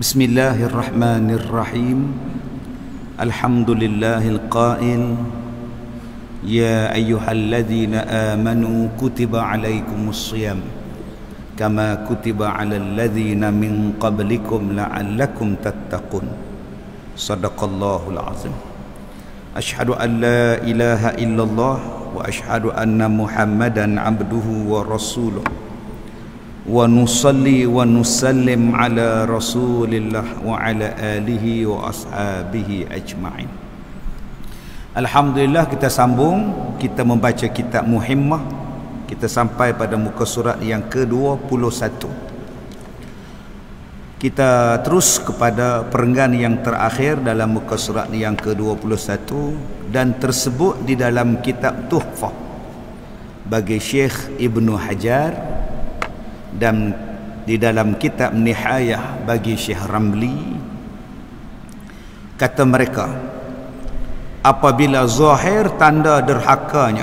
Bismillahirrahmanirrahim. Alhamdulillahil qail ya ayyuhalladzina amanu kutiba alaikumus shiyam kama kutiba alal ladzina min qablikum la'allakum tattaqun. Shadaqallahul azim. Asyhadu an la ilaha illallah wa asyhadu anna Muhammadan abduhu wa rasuluh. Wa nusalli wa nusallim ala rasulillah wa ala alihi wa ashabihi ajma'in. Alhamdulillah, kita sambung, kita membaca kitab Muhimmah. Kita sampai pada muka surat yang ke-21. Kita terus kepada perenggan yang terakhir dalam muka surat yang ke-21 dan tersebut di dalam kitab Tuhfah bagi Syekh Ibnu Hajar dan di dalam kitab Nihayah bagi Syekh Ramli. Kata mereka, apabila zahir tanda derhakanya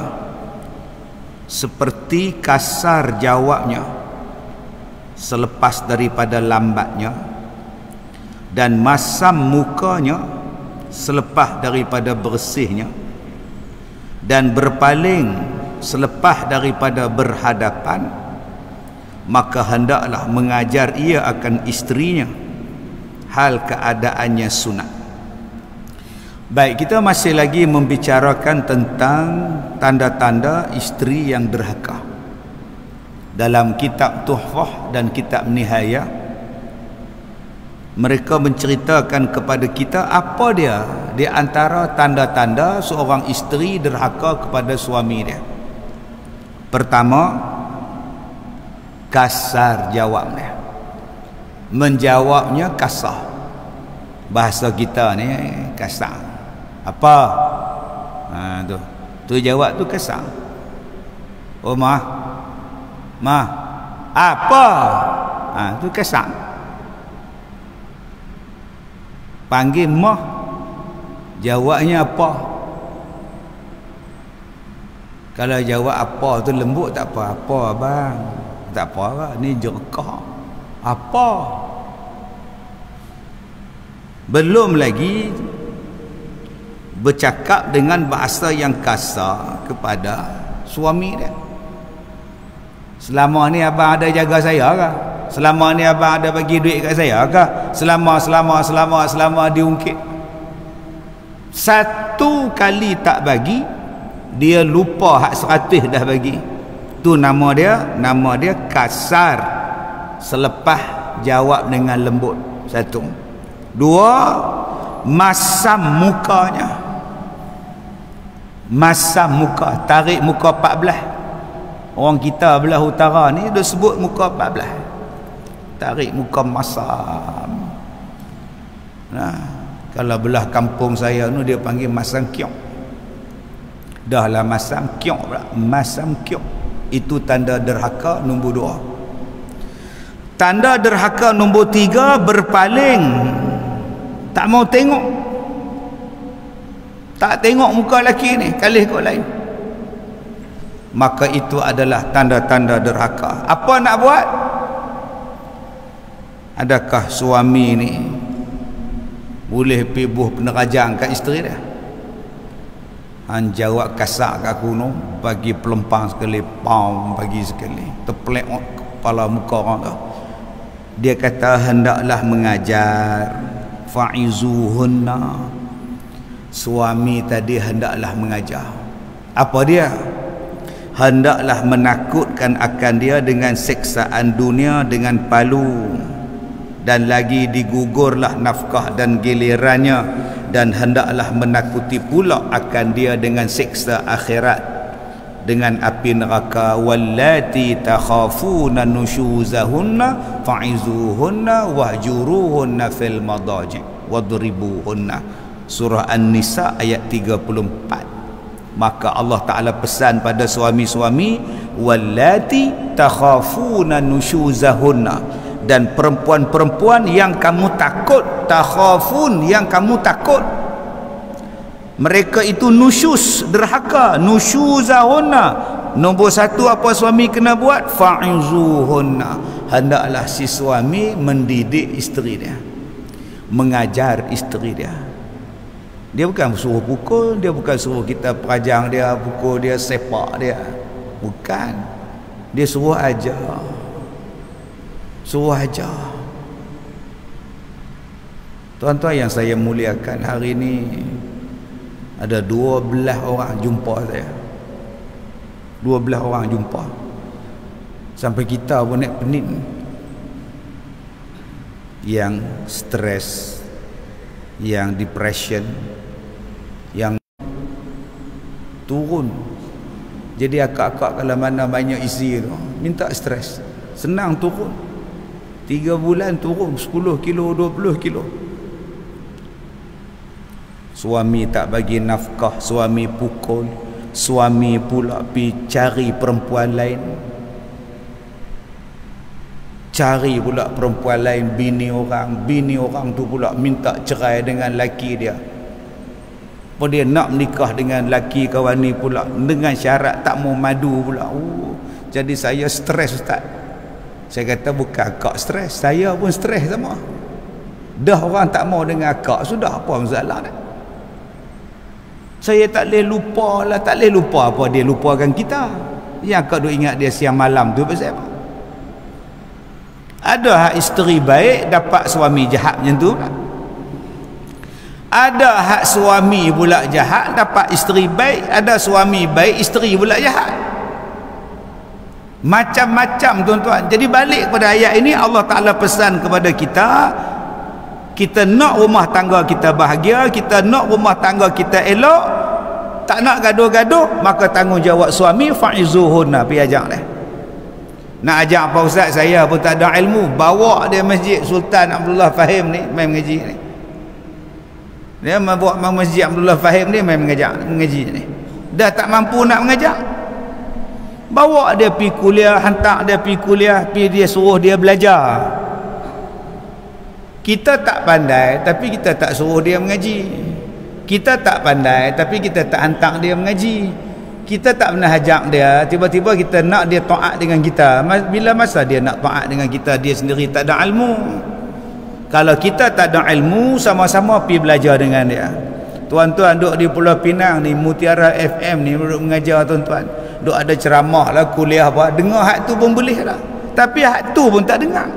seperti kasar jawabnya selepas daripada lambatnya, dan masam mukanya selepas daripada bersihnya, dan berpaling selepas daripada berhadapan, maka hendaklah mengajar ia akan isterinya hal keadaannya sunat. Baik, kita masih lagi membicarakan tentang tanda-tanda isteri yang derhaka dalam kitab Tuhfah dan kitab Nihayah. Mereka menceritakan kepada kita apa dia di antara tanda-tanda seorang isteri derhaka kepada suami dia. Pertama, kasar jawabnya, menjawabnya kasar. Bahasa kita ni kasar. Apa? Tu jawab tu kasar. Oh mah apa? Tu kasar. Panggil mah, jawabnya apa? Kalau jawab apa tu lembut, tak apa abang, tak apa lah, ni jerkah. Apa? Belum lagi bercakap dengan bahasa yang kasar kepada suami dia. Selama ni abang ada jaga saya ke? Selama ni abang ada bagi duit kat saya ke? Selama diungkit. Satu kali tak bagi, dia lupa hak 100 dah bagi. Tu nama dia kasar selepas jawab dengan lembut. Satu. Dua, masam mukanya. Masam muka, tarik muka 14. Orang kita belah utara ni dia sebut muka 14. Tarik muka masam. Nah, kalau belah kampung saya tu dia panggil masam kiok. Dah lah masam kiok pula. Masam kiok. Itu tanda derhaka nombor 2. Tanda derhaka nombor 3, berpaling, tak mau tengok. Tak tengok muka lelaki ni, kalih kot lain. Maka itu adalah tanda-tanda derhaka. Apa nak buat? Adakah suami ni boleh pergi buh penerajang kat isteri dia? Jawab kasar kat aku no, bagi pelempang sekali, pau bagi sekali, terplek kepala muka orang tu. Dia kata hendaklah mengajar, fa'izuhunna. Suami tadi hendaklah mengajar. Apa dia? Hendaklah menakutkan akan dia dengan seksaan dunia dengan palu, dan lagi digugurlah nafkah dan gilirannya, dan hendaklah menakuti pula akan dia dengan siksa akhirat, dengan api neraka. Wallati takhafuna nushuzahunna fa'izuhunna wahjuruhunna fil madaji wadribuhunna. Surah An-Nisa ayat 34. Maka Allah Ta'ala pesan pada suami-suami, wallati takhafuna nushuzahunna, dan perempuan-perempuan yang kamu takut, takhafun, yang kamu takut mereka itu nusyuz, derhaka. Nusyuzahunna, nombor 1 apa suami kena buat? Fa'izuhunna, hendaklah si suami mendidik isteri dia. mengajar isteri dia. Dia bukan suruh pukul, dia bukan suruh kita perajang dia, pukul dia, sepak dia. Bukan. Dia suruh ajar. Suruh ajar. Tuan-tuan yang saya muliakan, hari ini ada 12 orang jumpa saya. 12 orang jumpa. Sampai kita pun nak penit. Yang stres, yang depression, yang turun. Jadi akak-akak kalau mana banyak isi tu, minta stres, senang turun. 3 bulan turun 10 kilo, 20 kilo. Suami tak bagi nafkah, suami pukul, suami pula pergi cari perempuan lain, cari pula perempuan lain, bini orang tu pula minta cerai dengan laki dia. Apa dia nak menikah dengan laki kawan ni pula dengan syarat tak mau madu pula. Jadi saya stres, ustaz. Saya kata bukan akak stres, saya pun stres sama. Dah orang tak mau dengan akak, sudah apa masalah dah. Saya tak boleh lupa lah, tak boleh lupa apa dia lupakan kita. Yang akak duk ingat dia siang malam tu pasal apa? Ada hak isteri baik dapat suami jahat macam tu pula. Ada hak suami pula jahat dapat isteri baik, ada suami baik isteri pula jahat. Macam-macam tuan-tuan. Jadi balik kepada ayat ini, Allah Ta'ala pesan kepada kita, kita nak rumah tangga kita bahagia, kita nak rumah tangga kita elok, tak nak gaduh-gaduh, maka tanggungjawab suami fa'izuhunna, pergi ajak dia. Nak ajak apa ustaz, saya pun tak ada ilmu, bawa dia masjid Sultan Abdullah Fahim ni main mengaji ni. Dia bawa masjid Abdullah Fahim ni main mengaji ni. Dah tak mampu nak mengajak, bawa dia pergi kuliah, hantar dia pergi kuliah, pergi dia suruh dia belajar. Kita tak pandai tapi kita tak suruh dia mengaji. Kita tak pandai tapi kita tak hantar dia mengaji. Kita tak pernah ajak dia, tiba-tiba kita nak dia taat dengan kita. Bila masa dia nak taat dengan kita, dia sendiri tak ada ilmu. Kalau kita tak ada ilmu, sama-sama pergi belajar dengan dia. Tuan-tuan duduk di Pulau Pinang ni, Mutiara FM ni, duduk mengajar tuan-tuan, duduk ada ceramah lah, kuliah apa, dengar hak tu pun boleh lah, tapi hak tu pun tak dengar.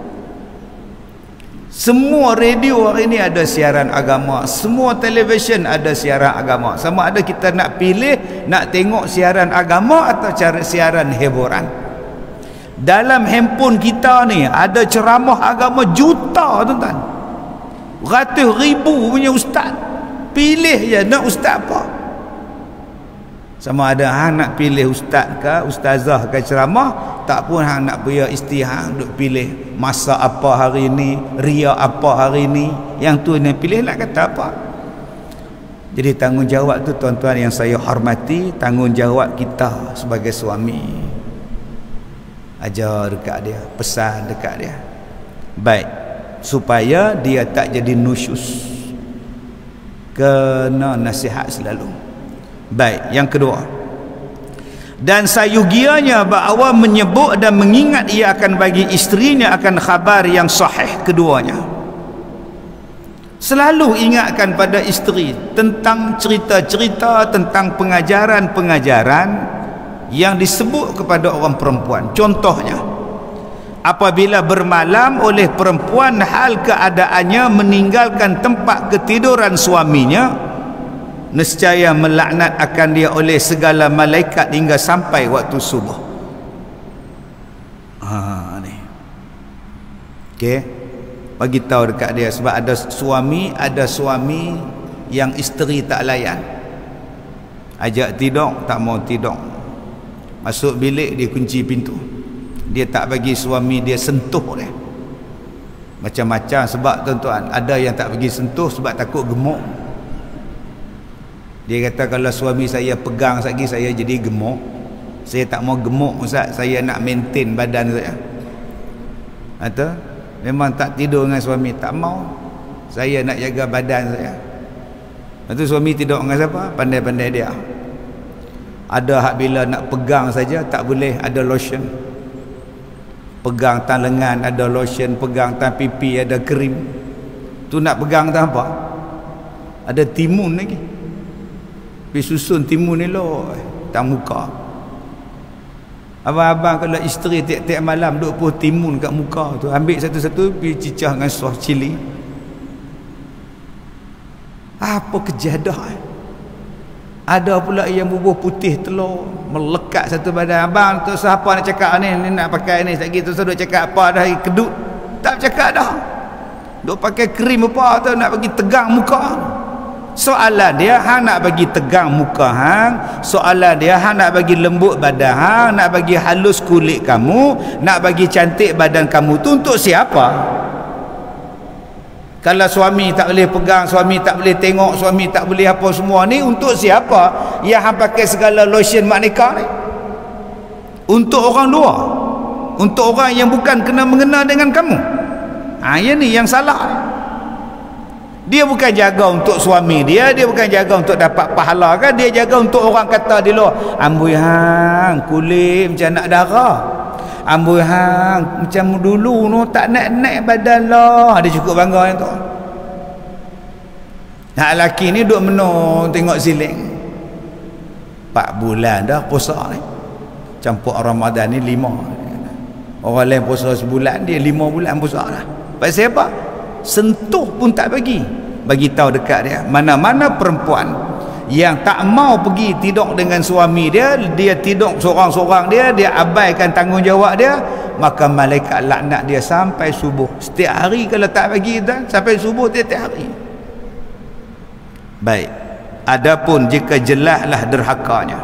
Semua radio hari ini ada siaran agama, semua televisyen ada siaran agama. Sama ada kita nak pilih nak tengok siaran agama atau siaran hiburan. Dalam handphone kita ni ada ceramah agama juta tuan-tuan, ratus ribu punya ustaz. Pilih je nak ustaz apa. Sama ada hang nak pilih ustaz ke ustazah ke ceramah, tak pun hang nak punya istihang duk pilih masa apa hari ni, ria apa hari ni, yang tu nak pilih nak kata apa. Jadi tanggungjawab tu tuan-tuan yang saya hormati, tanggungjawab kita sebagai suami. Ajar dekat dia, pesan dekat dia, baik, supaya dia tak jadi nusyus, kena nasihat selalu. Baik, yang kedua, dan sayugianya bahawa menyebut dan mengingat ia akan bagi isterinya akan khabar yang sahih keduanya. Selalu ingatkan pada isteri tentang cerita-cerita, tentang pengajaran-pengajaran yang disebut kepada orang perempuan. Contohnya, apabila bermalam oleh perempuan hal keadaannya meninggalkan tempat ketiduran suaminya, nescaya melaknat akan dia oleh segala malaikat hingga sampai waktu subuh. Ni. Okey. Bagi tahu dekat dia, sebab ada suami yang isteri tak layan. Ajak tidur tak mau tidur. Masuk bilik dia kunci pintu. Dia tak bagi suami dia sentuh dia. Macam-macam sebab tuan-tuan, ada yang tak bagi sentuh sebab takut gemuk. Dia kata kalau suami saya pegang lagi saya jadi gemuk. Saya tak mau gemuk ustaz, saya nak maintain badan saya. Atau memang tak tidur dengan suami, tak mau, saya nak jaga badan saya. Lepas tu suami tidur dengan siapa? Pandai-pandai dia. Ada hak bila nak pegang saja tak boleh, ada lotion. Pegang tan lengan ada lotion, pegang tan pipi ada krim. Tu nak pegang tak apa. Ada timun lagi. Pergi susun timun ni lo tak muka. Abang-abang kalau isteri tiap-tiap malam duk puh timun kat muka tu, ambil satu-satu pergi cicah dengan sos cili. Apa kejadah. Ada pula yang bubuh putih telur melekat satu badan. Abang tu siapa nak cakap ni nak pakai ni sekali tu duk cakap apa dah kedut. Tak cakap dah. Duk pakai krim apa tu nak bagi tegang muka. Soalan dia hang nak bagi tegang muka hang, soalan dia hang nak bagi lembut badan hang, nak bagi halus kulit kamu, nak bagi cantik badan kamu tu untuk siapa? Kalau suami tak boleh pegang, suami tak boleh tengok, suami tak boleh apa semua ni, untuk siapa yang hang pakai segala lotion mak nikah ni? Untuk orang luar, untuk orang yang bukan kena mengena dengan kamu. Yang ni yang salah. Dia bukan jaga untuk suami dia, dia bukan jaga untuk dapat pahala kan, dia jaga untuk orang kata dia luar, amboi hang kulit macam nak darah, amboi hang macam dulu no tak naik-naik badan lah. Dia cukup bangga yang tu. Nak lelaki ni duk menung tengok siling 4 bulan dah puasa ni, campur Ramadan ni 5. Orang lain puasa sebulan, dia 5 bulan puasa dah. Pasal apa? Sentuh pun tak bagi tahu dekat dia. Mana-mana perempuan yang tak mau pergi tidur dengan suami dia, dia tidur seorang-seorang dia abaikan tanggungjawab dia, maka malaikat laknat dia sampai subuh. Setiap hari kalau tak bagi dah, sampai subuh tiap-tiap hari. Baik. Adapun jika jelaslah derhakanya,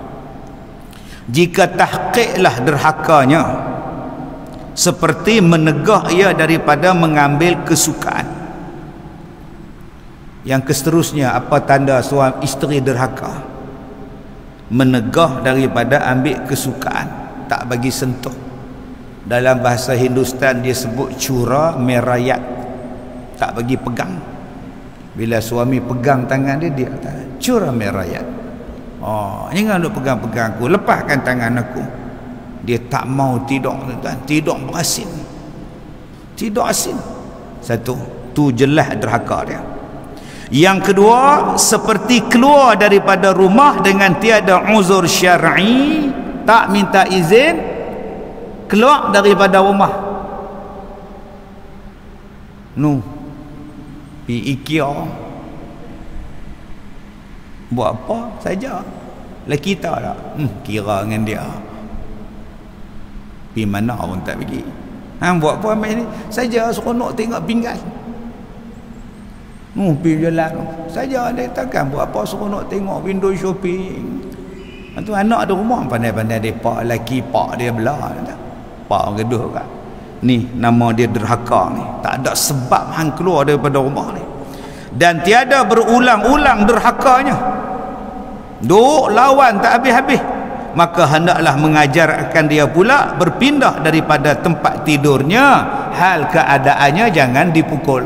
jika tahqiqlah derhakanya, seperti menegah ia daripada mengambil kesukaan. Yang seterusnya, apa tanda suami isteri derhaka? Menegah daripada ambil kesukaan, tak bagi sentuh. Dalam bahasa Hindustan dia sebut cura merayat, tak bagi pegang. Bila suami pegang tangan dia, dia kata cura merayat. Jangan duk pegang-pegang aku, lepaskan tangan aku. Dia tak mau tidur, tuan. Tidur berasin, tidur asin. Satu, tu jelas derhaka dia. Yang kedua, seperti keluar daripada rumah dengan tiada uzur syar'i, tak minta izin, keluar daripada rumah. Pergi IKEA, buat apa saja. Laki kita tak kira dengan dia, pergi mana pun tak pergi. Hang buat apa ambil ni? Saja seronok tengok pinggan. Pergi jalan saja, dia takkan buat apa seronok tengok window shopping. Tu anak ada rumah pandai-pandai dia pak laki pak dia belah. Pak gaduh kat. Ni nama dia derhaka ni. Tak ada sebab hang keluar daripada rumah ni. Dan tiada berulang-ulang derhakanya. Duk lawan tak habis-habis. Maka hendaklah mengajarkan dia pula berpindah daripada tempat tidurnya, hal keadaannya jangan dipukul.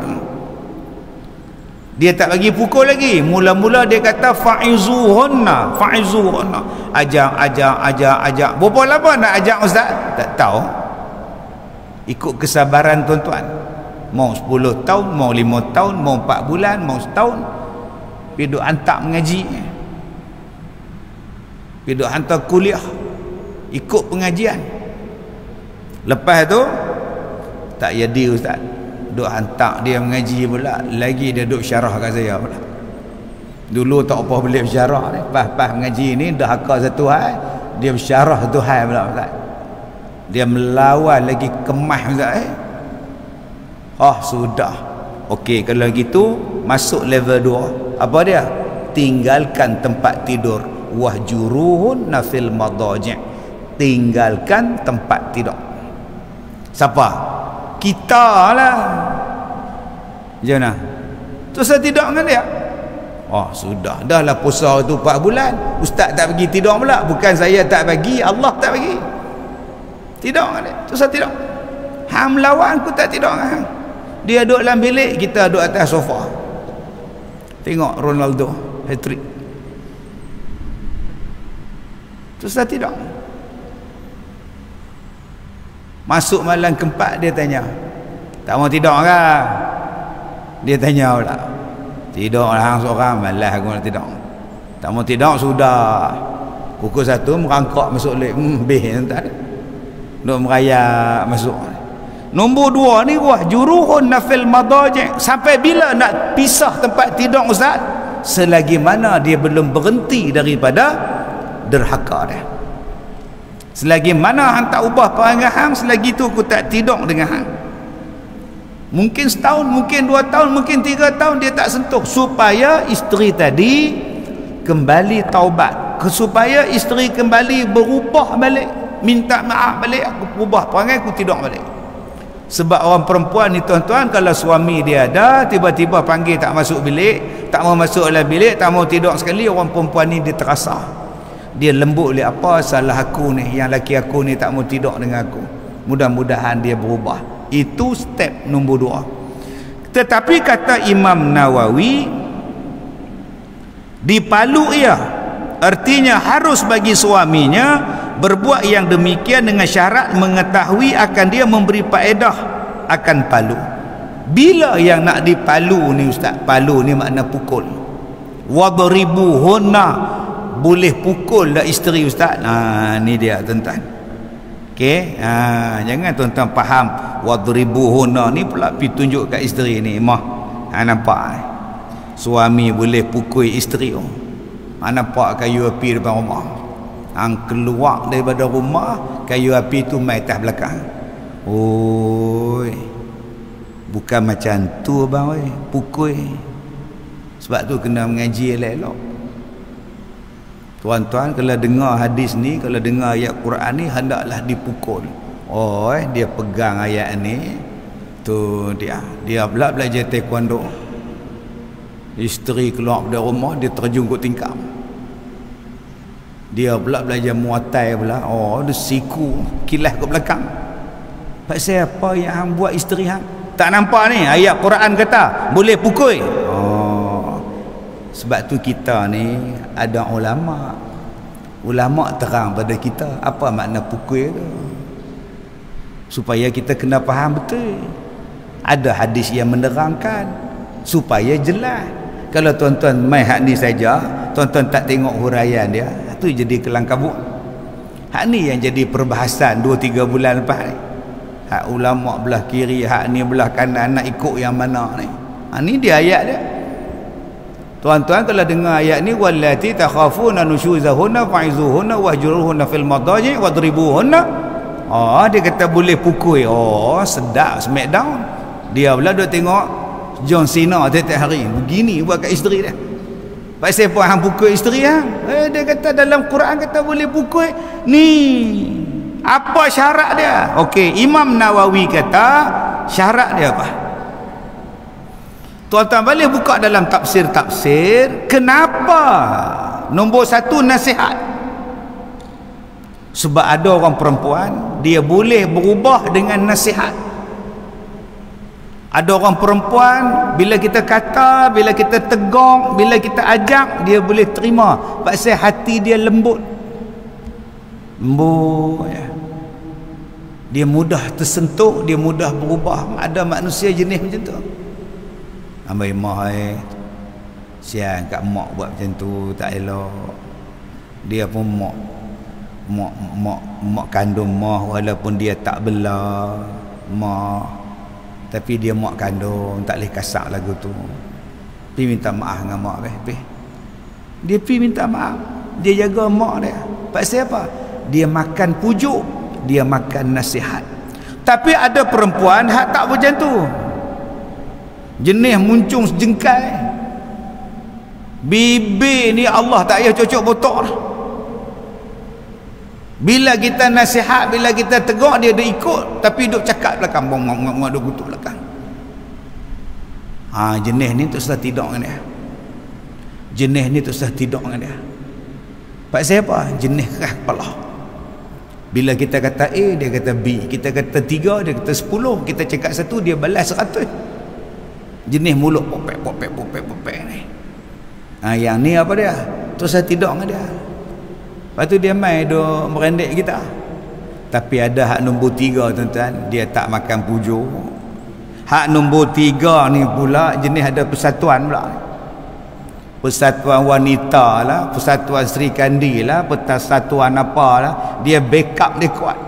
Dia tak bagi pukul lagi. Mula-mula dia kata fa'izuhunna, fa'izuhunna. Ajak. Berapa lama nak ajak ustaz? Tak tahu. Ikut kesabaran tuan-tuan. Mau 10 tahun, mau 5 tahun, mau 4 bulan, mau setahun. Pergi duk hantar mengaji. Pergi duk hantar kuliah, ikut pengajian. Lepas tu tak jadi ustaz, duk hantar dia mengaji pula, lagi dia duk syarah kat saya pula. Dulu tak apa boleh bersyarah ni, pas mengaji ni dah haka satu hal, dia bersyarah satu hal pula ustaz. Dia melawan lagi kemas ustaz. Sudah. Okey, kalau gitu masuk level 2. Apa dia? Tinggalkan tempat tidur. Wahjuruhun nafil madaji'. Tinggalkan tempat tidur. Siapa? Kita lah. Macam mana? Tu saya tidur dengan dia. Sudah. Dah lah puasa tu 4 bulan. Ustaz tak bagi tidur pula. Bukan saya tak bagi, Allah tak bagi. Tidur dengan dia. Tu saya tidur. Hang melawan aku tak tidur dengan hang. Dia duduk dalam bilik, kita duduk atas sofa. Tengok Ronaldo hat-trick. Tu saya tidur. Masuk malam keempat dia tanya, tak mau tidur ke? Dia tanya pula. Tidur lah seorang, malas aku nak tidur. Tak mau tidur sudah. Pukul 1 merangkak masuk lek. Tak ada. Duk merayap masuk. Nombor 2 ni buah juruhun nafil madaji'. Sampai bila nak pisah tempat tidur ustaz? Selagi mana dia belum berhenti daripada derhaka dia. Selagi mana hang tak ubah perangai hang, selagi tu aku tak tidur dengan hang. Mungkin setahun, mungkin 2 tahun, mungkin 3 tahun dia tak sentuh, supaya isteri tadi kembali taubat, supaya isteri kembali berubah balik, minta maaf balik, aku ubah perangai, aku tidur balik. Sebab orang perempuan ni tuan-tuan, kalau suami dia ada, tiba-tiba panggil tak masuk bilik, tak mau masuk dalam bilik, tak mau tidur sekali, orang perempuan ni dia terasa, dia lembut oleh apa salah aku ni, yang laki aku ni tak mau tidur dengan aku. Mudah-mudahan dia berubah. Itu step nombor 2. Tetapi kata Imam Nawawi, dipalu ia, artinya harus bagi suaminya berbuat yang demikian dengan syarat mengetahui akan dia memberi faedah akan palu. Bila yang nak dipalu ni ustaz? Palu ni makna pukul. Wadribuhunna, boleh pukul dah isteri ustaz. Ni dia tuan-tuan. Okey, jangan tuan-tuan faham wadribuhunna ni pula pi tunjuk kat isteri ni. Nampak suami boleh pukul isteri. Nampak kayu api depan rumah. Hang keluar daripada rumah, kayu api tu mai atas belakang. Oi, bukan macam tu abang oi, pukul. Sebab tu kena mengaji elok-elok. Tuan-tuan kalau dengar hadis ni, kalau dengar ayat Quran ni, hendaklah dipukul. Dia pegang ayat ni, tu dia pula belajar taekwondo. Isteri keluar dari rumah, dia terjun ke tingkap. Dia pula belajar muatai pula. Dia siku kilas ke belakang. Pasal apa yang hang buat isteri hang? Tak nampak ni ayat Quran kata boleh pukul. Sebab tu kita ni ada ulama. Ulama terang pada kita apa makna pukul tu, supaya kita kena faham betul. Ada hadis yang menerangkan supaya jelas. Kalau tuan-tuan mai hak ni saja, tuan-tuan tak tengok huraian dia, tu jadi kelang kabut. Hak ni yang jadi perbahasan 2-3 bulan lepas ni. Hak ulama belah kiri, hak ni belah kanan, nak ikut yang mana ni. Ni dia ayat dia. Tuan-tuan kalau dengar ayat ni, wallati takhafuna nushuzahunna fa'izuhunna wahjuruhunna fil madaji' wadribuhunna. Dia kata boleh pukul. Sedap, smackdown. Dia pula duk tengok John Cena tiap-tiap hari begini buat kat isteri dia. Pasal apa hang pukul isteri hang? Dia kata dalam Quran kata boleh pukul. Ni apa syarat dia? Okey, Imam Nawawi kata syarat dia apa? Tuan-tuan balik buka dalam tafsir-tafsir. Kenapa? Nombor 1 nasihat. Sebab ada orang perempuan dia boleh berubah dengan nasihat. Ada orang perempuan bila kita kata, bila kita tegur, bila kita ajak, dia boleh terima pasal hati dia lembut. Lembut ya. Dia mudah tersentuh, dia mudah berubah. Ada manusia jenis macam tu. Ambai mahai siang kat mak buat macam tu tak elok. Dia pun mak kandung mak, walaupun dia tak bela mak, tapi dia mak kandung, tak boleh kasar lagu tu. Pergi minta maaf dengan mak dia pergi minta maaf. Dia jaga mak dia. Pasal apa? Dia makan pujuk, dia makan nasihat. Tapi ada perempuan hak tak macam tu. Jenis muncung sejengkai. Bibir ni Allah tak payah cocok botok lah. Bila kita nasihat, bila kita tegur, dia ikut, tapi duk cakap belakang, bong duk kutuk belakang. Jenis ni tu susah tidur dengan dia. Jenis ni tu susah tidur dengan dia. Pasal apa? Jenis keras kepala. Bila kita kata A, dia kata B. Kita kata 3, dia kata 10. Kita cakap 1, dia balas 100. Jenis mulut popek ni. Yang ni apa dia? Tu susah tidur dengan dia. Lepas tu dia mai duk merendek kita. Tapi ada hak nombor 3 tuan-tuan, dia tak makan pujuk, Hak nombor 3 ni pula jenis ada persatuan pula. Persatuan wanita lah, persatuan Sri Kandi lah, persatuan apalah, dia backup dia kuat.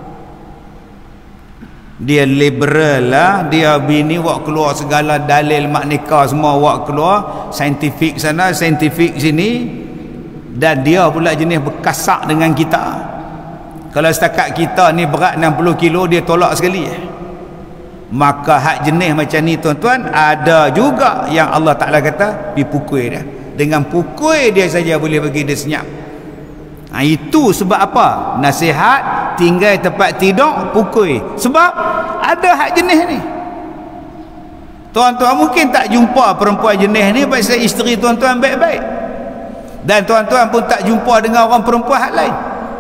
Dia liberal lah, dia bini wak keluar segala dalil mak nikah semua wak keluar, saintifik sana, saintifik sini, dan dia pula jenis berkasak dengan kita. Kalau setakat kita ni berat 60 kilo, dia tolak sekali. Maka hak jenis macam ni tuan-tuan, ada juga yang Allah Ta'ala kata dipukul dia. Dengan pukul dia saja boleh bagi dia senyap. Itu sebab apa? Nasihat tinggal tempat tidur pukul. Sebab ada hak jenis ni. Tuan-tuan mungkin tak jumpa perempuan jenis ni pasal isteri tuan-tuan baik-baik. Dan tuan-tuan pun tak jumpa dengan orang perempuan hak lain.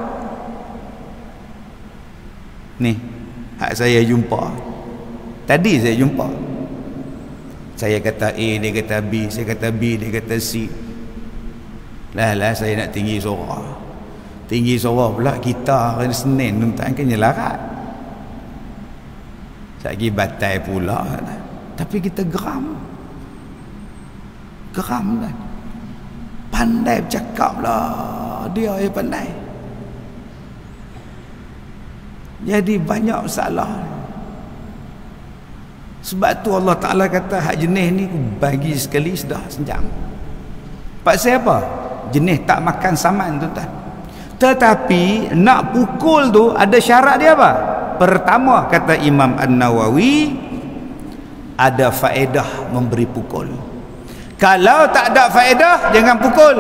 Ni hak saya jumpa. Tadi saya jumpa. Saya kata A, dia kata B, saya kata B, dia kata C. Lah saya nak tinggi suara. Tinggi suara pula kita hari Senin tuan-tuan kan larat. Lagi batai pula. Tapi kita geram. Geram kan. Pandai bercakap lah. Dia yang pandai. Jadi banyak masalah. Sebab tu Allah Ta'ala kata hak jenis ni bagi sekali sudah senjang. Pasal apa? Jenis tak makan saman tuan-tuan. Tetapi nak pukul tu ada syarat dia apa? Pertama kata Imam An-Nawawi, ada faedah memberi pukul. Kalau tak ada faedah jangan pukul.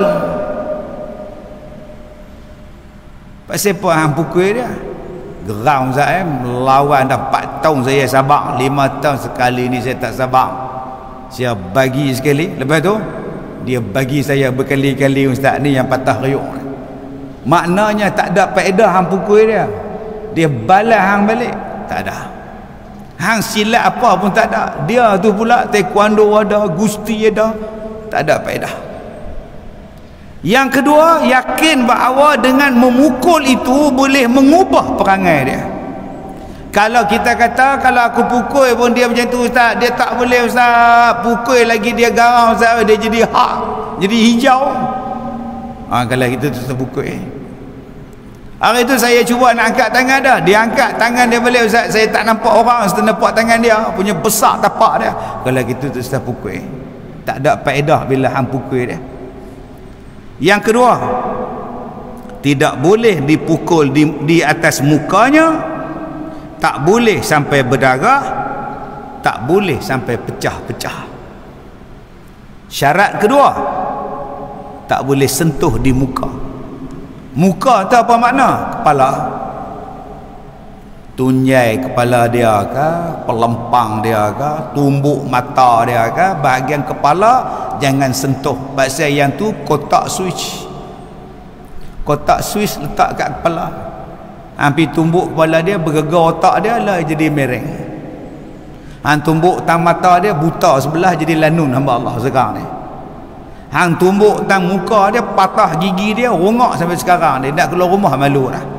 Pasal apa hang pukul dia? Geram saya melawan dah 4 tahun saya sabar, 5 tahun sekali ni saya tak sabar. Saya bagi sekali, lepas tu dia bagi saya berkali-kali ustaz ni yang patah riuk. Maknanya tak ada faedah hang pukul dia. Dia balas hang balik, tak ada. Hang silat apa pun tak ada. Dia tu pula taekwondo ada, gusti ada, tak ada faedah. Yang kedua, yakin bahawa dengan memukul itu boleh mengubah perangai dia. Kalau kita kata kalau aku pukul pun dia macam tu ustaz, dia tak boleh ustaz, pukul lagi dia garang ustaz, dia jadi hak, jadi hijau. Kalau kita tu pukul. Hari tu saya cuba nak angkat tangan dah, dia angkat tangan dia balik ustaz, saya tak nampak orang, saya nampak tangan dia punya besar tapak dia. Kalau gitu tu ustaz pukul. Tak ada faedah bila hang pukul dia. Yang kedua, tidak boleh dipukul di atas mukanya, tak boleh sampai berdarah, tak boleh sampai pecah-pecah. Syarat kedua, tak boleh sentuh di muka. Muka tu apa makna? Kepala. Tunjai kepala dia ke, pelempang dia ke, tumbuk mata dia ke, bahagian kepala jangan sentuh. Pasal yang tu kotak switch. Kotak switch letak kat kepala. Hampir tumbuk kepala dia, bergegar otak dia lah jadi mereng. Hang tumbuk tang mata dia, buta sebelah jadi lanun hamba Allah sekarang ni. Hang tumbuk tang muka dia, patah gigi dia, rongak sampai sekarang dia nak keluar rumah malu dah.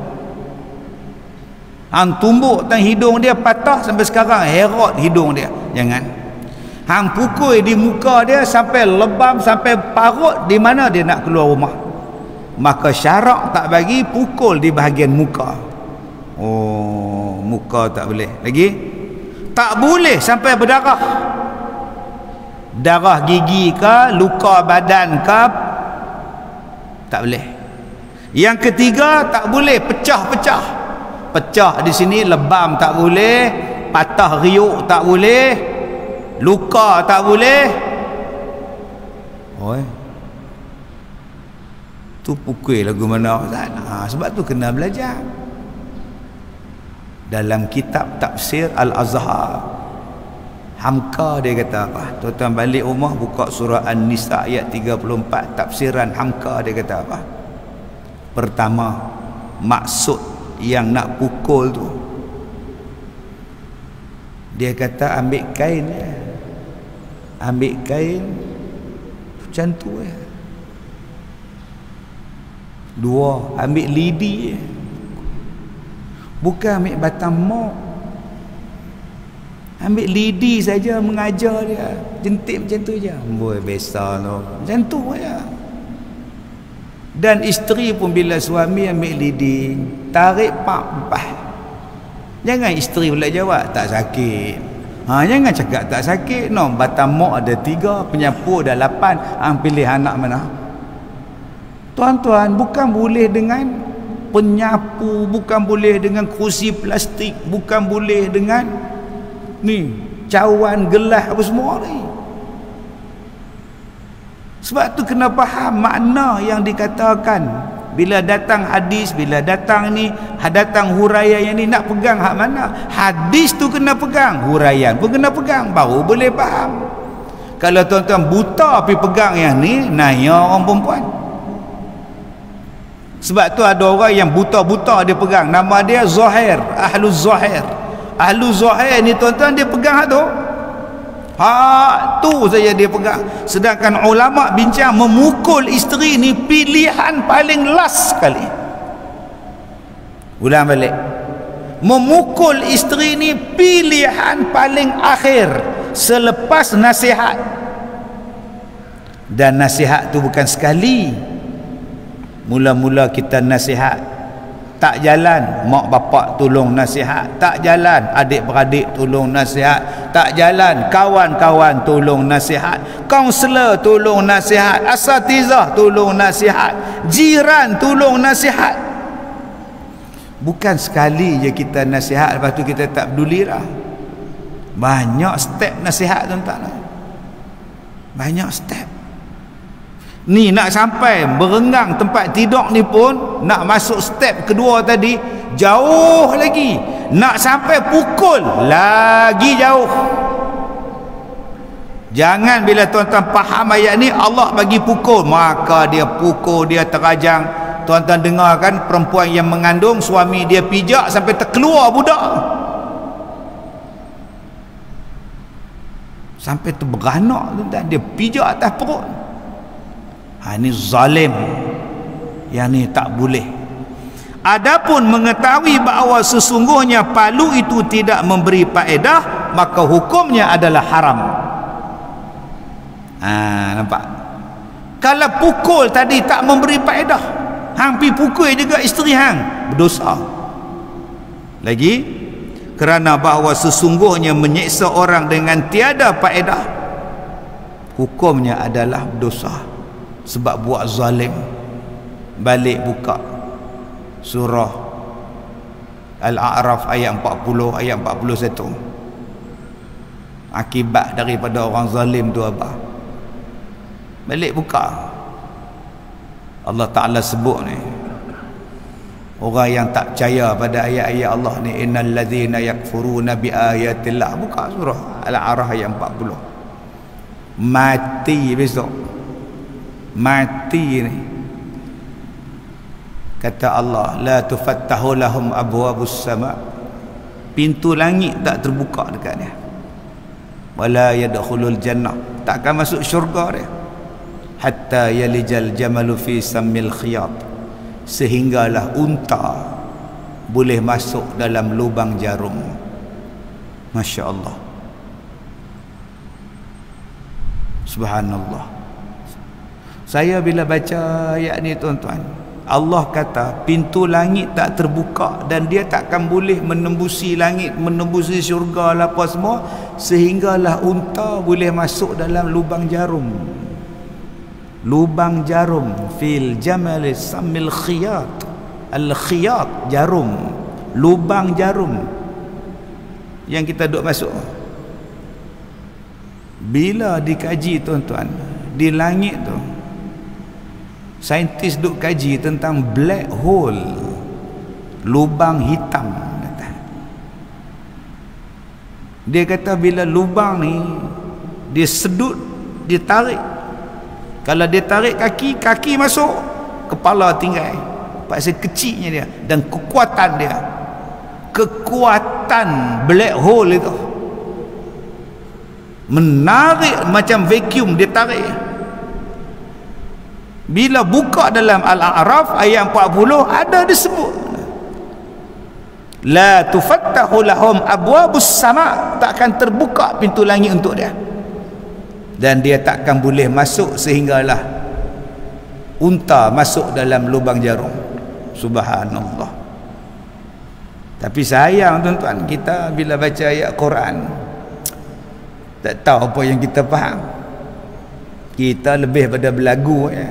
Hang tumbuk tang hidung dia, patah sampai sekarang herot hidung dia. Jangan. Hang pukul di muka dia sampai lebam, sampai parut, di mana dia nak keluar rumah. Maka syarak tak bagi pukul di bahagian muka. Oh, muka tak boleh. Lagi tak boleh sampai berdarah. Darah gigi ke, luka badan ke, tak boleh. Yang ketiga, tak boleh pecah-pecah. Pecah di sini, lebam tak boleh, patah riuk tak boleh, luka tak boleh. Oi, tu pukul lagu mana Ustaz? Sebab tu kena belajar. Dalam kitab tafsir Al-Azhar, Hamka dia kata apa? Tuan-tuan balik rumah buka surah An-Nisa ayat 34, tafsiran Hamka dia kata apa? Pertama, maksud yang nak pukul tu, dia kata ambil kain, ambil kain macam tu ya. Dua, ambil lidi ya. Bukan ambil batang mok, Ambil lidi saja mengajar dia, jentik macam tu je. Boy, biasa tu. Macam tu je. Dan isteri pun bila suami ambil lidi, tarik pak. Jangan isteri pula jawab tak sakit. Jangan cakap tak sakit. No, batang mok ada 3, penyapu ada 8. Hang pilih anak mana? Tuan-tuan, bukan boleh dengan penyapu, bukan boleh dengan kerusi plastik, bukan boleh dengan ni cawan gelas apa semua ni. Sebab tu kena faham makna yang dikatakan. Bila datang hadis, bila datang ni, datang huraian yang ni, nak pegang hak mana? Hadis tu kena pegang, huraian pun kena pegang, baru boleh faham. Kalau tuan-tuan buta pergi pegang yang ni, naya orang perempuan. Sebab tu ada orang yang buta-buta dia pegang, nama dia Zahir, Ahlu Zahir. Ahlu Zahir ni tuan-tuan, dia pegang hak tu, hak tu saja dia pegang. Sedangkan ulama bincang memukul isteri ni pilihan paling last sekali. Ulang balik, memukul isteri ni pilihan paling akhir selepas nasihat. Dan nasihat tu bukan sekali. Mula-mula kita nasihat tak jalan, mak bapak tolong nasihat. Tak jalan, adik-beradik tolong nasihat. Tak jalan, kawan-kawan tolong nasihat. Kaunselor tolong nasihat. Asatizah tolong nasihat. Jiran tolong nasihat. Bukan sekali je kita nasihat, lepas tu kita tak peduli lah. Banyak step nasihat tuan-tuan. Banyak step. Ni nak sampai berenggang tempat tidur ni pun, nak masuk step kedua tadi, jauh lagi. Nak sampai pukul, lagi jauh. Jangan bila tuan-tuan faham ayat ni, Allah bagi pukul, maka dia pukul, dia terajang. Tuan-tuan dengar kan, perempuan yang mengandung, suami dia pijak sampai terkeluar budak. Sampai terberanak tuan-tuan, dia pijak atas perut. Ini zalim. Yang ni tak boleh. Adapun mengetahui bahawa sesungguhnya palu itu tidak memberi faedah, maka hukumnya adalah haram. Nampak? Kalau pukul tadi tak memberi faedah, hang pi pukul juga isteri hang, berdosa. Lagi, kerana bahawa sesungguhnya menyiksa orang dengan tiada faedah, hukumnya adalah berdosa. Sebab buat zalim. Balik buka surah Al-A'raf ayat 40, ayat 41. Akibat daripada orang zalim tu apa? Balik buka. Allah Ta'ala sebut ni, orang yang tak percaya pada ayat-ayat Allah ni, innal ladzina yakfuruna bi ayatillah. Buka surah Al-A'raf ayat 40. Mati besok. Mati ni, kata Allah, la tufattahu lahum abwabus sama, pintu langit tak terbuka dekat dia. Wala yadkhulul jannah, takkan masuk syurga dia. Hatta yalijal jamalu fi sammil khiyat, sehinggalah unta boleh masuk dalam lubang jarum. Masya Allah, subhanallah. Saya bila baca ayat ni tuan-tuan, Allah kata pintu langit tak terbuka dan dia takkan boleh menembusi langit, menembusi syurga lah apa semua, sehinggalah unta boleh masuk dalam lubang jarum. Lubang jarum, fil jamal samil khiyat. Al khiyat, jarum, lubang jarum yang kita duk masuk. Bila dikaji tuan-tuan, di langit tu, saintis duk kaji tentang black hole, lubang hitam. Dia kata bila lubang ni dia sedut, dia tarik, kalau dia tarik kaki, kaki masuk, kepala tinggal. Pasal kecilnya dia dan kekuatan dia, kekuatan black hole itu menarik macam vacuum, dia tarik. Bila buka dalam Al-A'raf ayat 40 ada disebut. La tufattahu lahum abwabus sama, takkan terbuka pintu langit untuk dia, dan dia takkan boleh masuk sehinggalah unta masuk dalam lubang jarum. Subhanallah. Tapi sayang tuan-tuan, kita bila baca ayat Quran tak tahu apa yang kita faham. Kita lebih pada berlagu ya.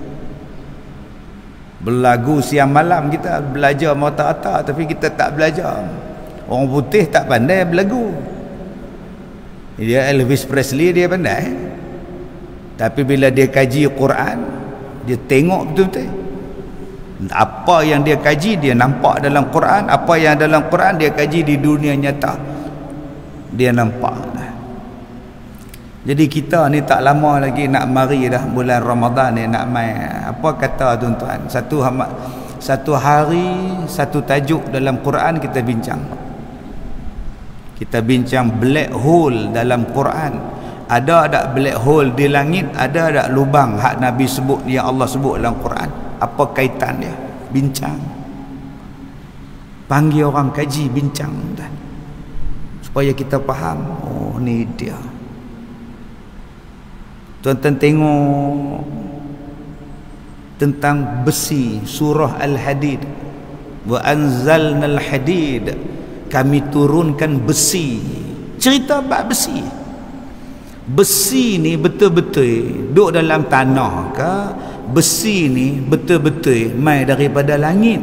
Berlagu siang malam, kita belajar mata-mata tapi kita tak belajar. Orang putih tak pandai berlagu. Dia Elvis Presley dia pandai, tapi bila dia kaji Quran, dia tengok betul-betul apa yang dia kaji, dia nampak dalam Quran. Apa yang dalam Quran dia kaji di dunia nyata, dia nampak. Jadi kita ni tak lama lagi nak mari dah bulan Ramadan ni, nak mai. Apa kata tuan-tuan, satu hari satu tajuk dalam Quran kita bincang. Kita bincang black hole dalam Quran. Ada tak black hole di langit? Ada tak lubang hak Nabi sebut, yang Allah sebut dalam Quran? Apa kaitan dia? Bincang. Panggil orang kaji, bincang tuan, supaya kita faham. Oh, ni dia. Tuan-tuan tengok tentang besi, surah Al-Hadid. Wa anzalnal hadid, kami turunkan besi. Cerita bab besi. Besi ni betul-betul duduk dalam tanah ke? Besi ni betul-betul mai daripada langit.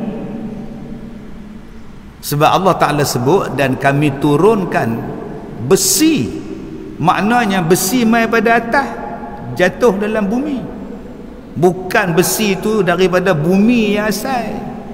Sebab Allah Ta'ala sebut, dan kami turunkan besi. Maknanya besi mai pada atas, jatuh dalam bumi. Bukan besi itu daripada bumi yang asal,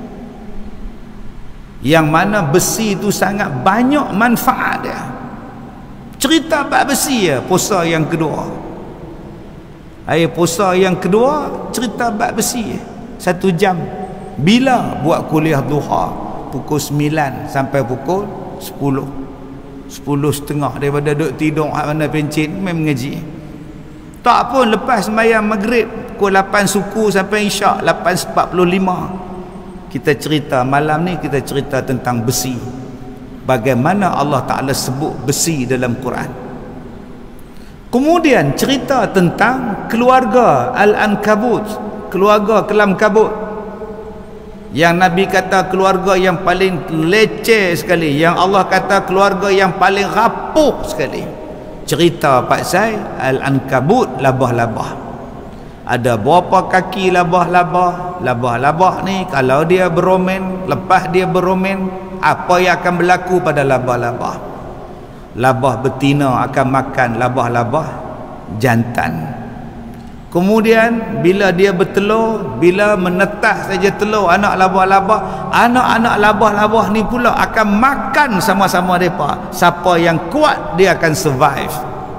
yang mana besi itu sangat banyak manfaat dia. Cerita bab besi ya, puasa yang kedua. Ayat puasa yang kedua cerita bab besi ya. 1 jam. Bila buat kuliah duha? Pukul 9 sampai pukul 10. 10.30 daripada duduk tidur mana pencin main mengaji. Tak pun lepas sembahyang maghrib pukul 8 suku sampai isyak 8.45 kita cerita. Malam ni kita cerita tentang besi, bagaimana Allah Ta'ala sebut besi dalam Quran. Kemudian cerita tentang keluarga Al-Ankabut, keluarga kelam kabut, yang Nabi kata keluarga yang paling leceh sekali, yang Allah kata keluarga yang paling rapuh sekali. Cerita pasal Al-Ankabut, labah-labah. Ada berapa kaki labah-labah. Labah-labah ni kalau dia beromen, lepas dia beromen, apa yang akan berlaku pada labah-labah? Labah betina akan makan labah-labah jantan. Kemudian bila dia bertelur, bila menetas saja telur anak labah-labah, anak-anak labah-labah ni pula akan makan sama-sama mereka. Siapa yang kuat dia akan survive.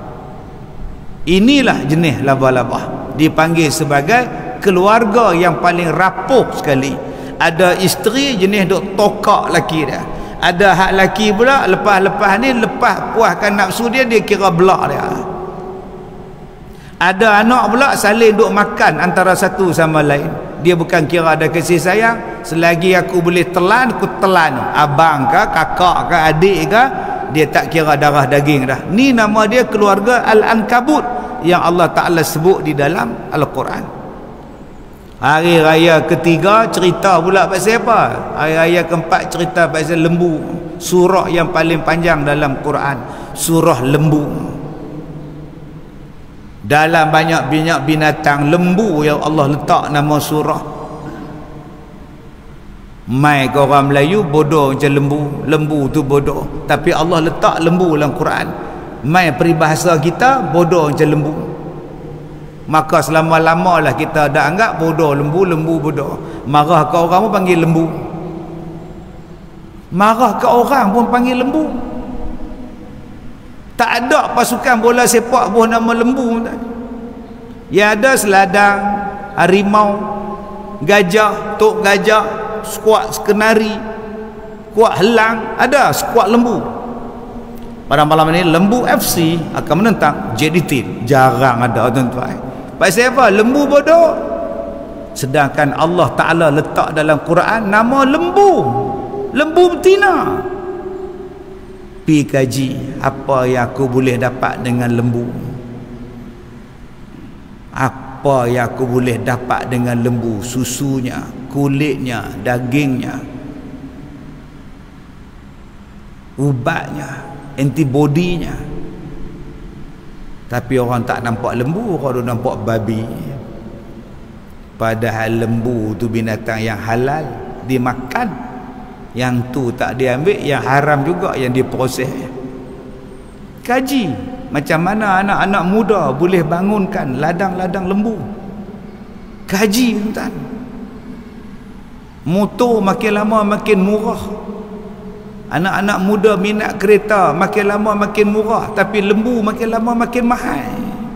Inilah jenis labah-labah, dipanggil sebagai keluarga yang paling rapuh sekali. Ada isteri jenis duk tokak laki dia, ada hak laki pula lepas-lepas ni, lepas puaskan nafsu dia, dia kira belak dia. Ada anak pula saling duk makan antara satu sama lain. Dia bukan kira ada kasih sayang, selagi aku boleh telan, aku telan. Abang ke, kakak ke, adik ke, dia tak kira darah daging dah. Ni nama dia keluarga Al-Ankabut yang Allah Ta'ala sebut di dalam Al-Quran. Hari raya ketiga cerita pula pasal apa? Hari raya keempat cerita pasal lembu. Surah yang paling panjang dalam Quran, surah lembu. Dalam banyak binatang, lembu yang Allah letak nama surah. Mai ke orang Melayu bodoh macam lembu, lembu tu bodoh, tapi Allah letak lembu dalam Quran. Mai peribahasa kita bodoh macam lembu. Maka selama-lama lah kita dah anggap bodoh lembu, lembu bodoh. Marah ke orang pun panggil lembu, marah ke orang pun panggil lembu. Tak ada pasukan bola sepak buah nama lembu. Ya ada seladang, harimau, gajah, tok gajah, skuad kenari, kuat helang, ada skuad lembu. Pada malam ini lembu FC akan menentang JDT. Jarang ada tuan-tuan. Pasal apa? Lembu bodoh. Sedangkan Allah Ta'ala letak dalam Quran nama lembu. lembu betina. Pi kaji apa yang aku boleh dapat dengan lembu, apa yang aku boleh dapat dengan lembu, susunya, kulitnya, dagingnya, ubatnya, antibodinya. Tapi orang tak nampak lembu, orang nampak babi. Padahal lembu tu binatang yang halal dimakan, yang tu tak diambil, yang haram juga yang diproses. Kaji macam mana anak-anak muda boleh bangunkan ladang-ladang lembu. Kaji tuan. Motor makin lama makin murah, anak-anak muda minat kereta makin lama makin murah, tapi lembu makin lama makin mahal.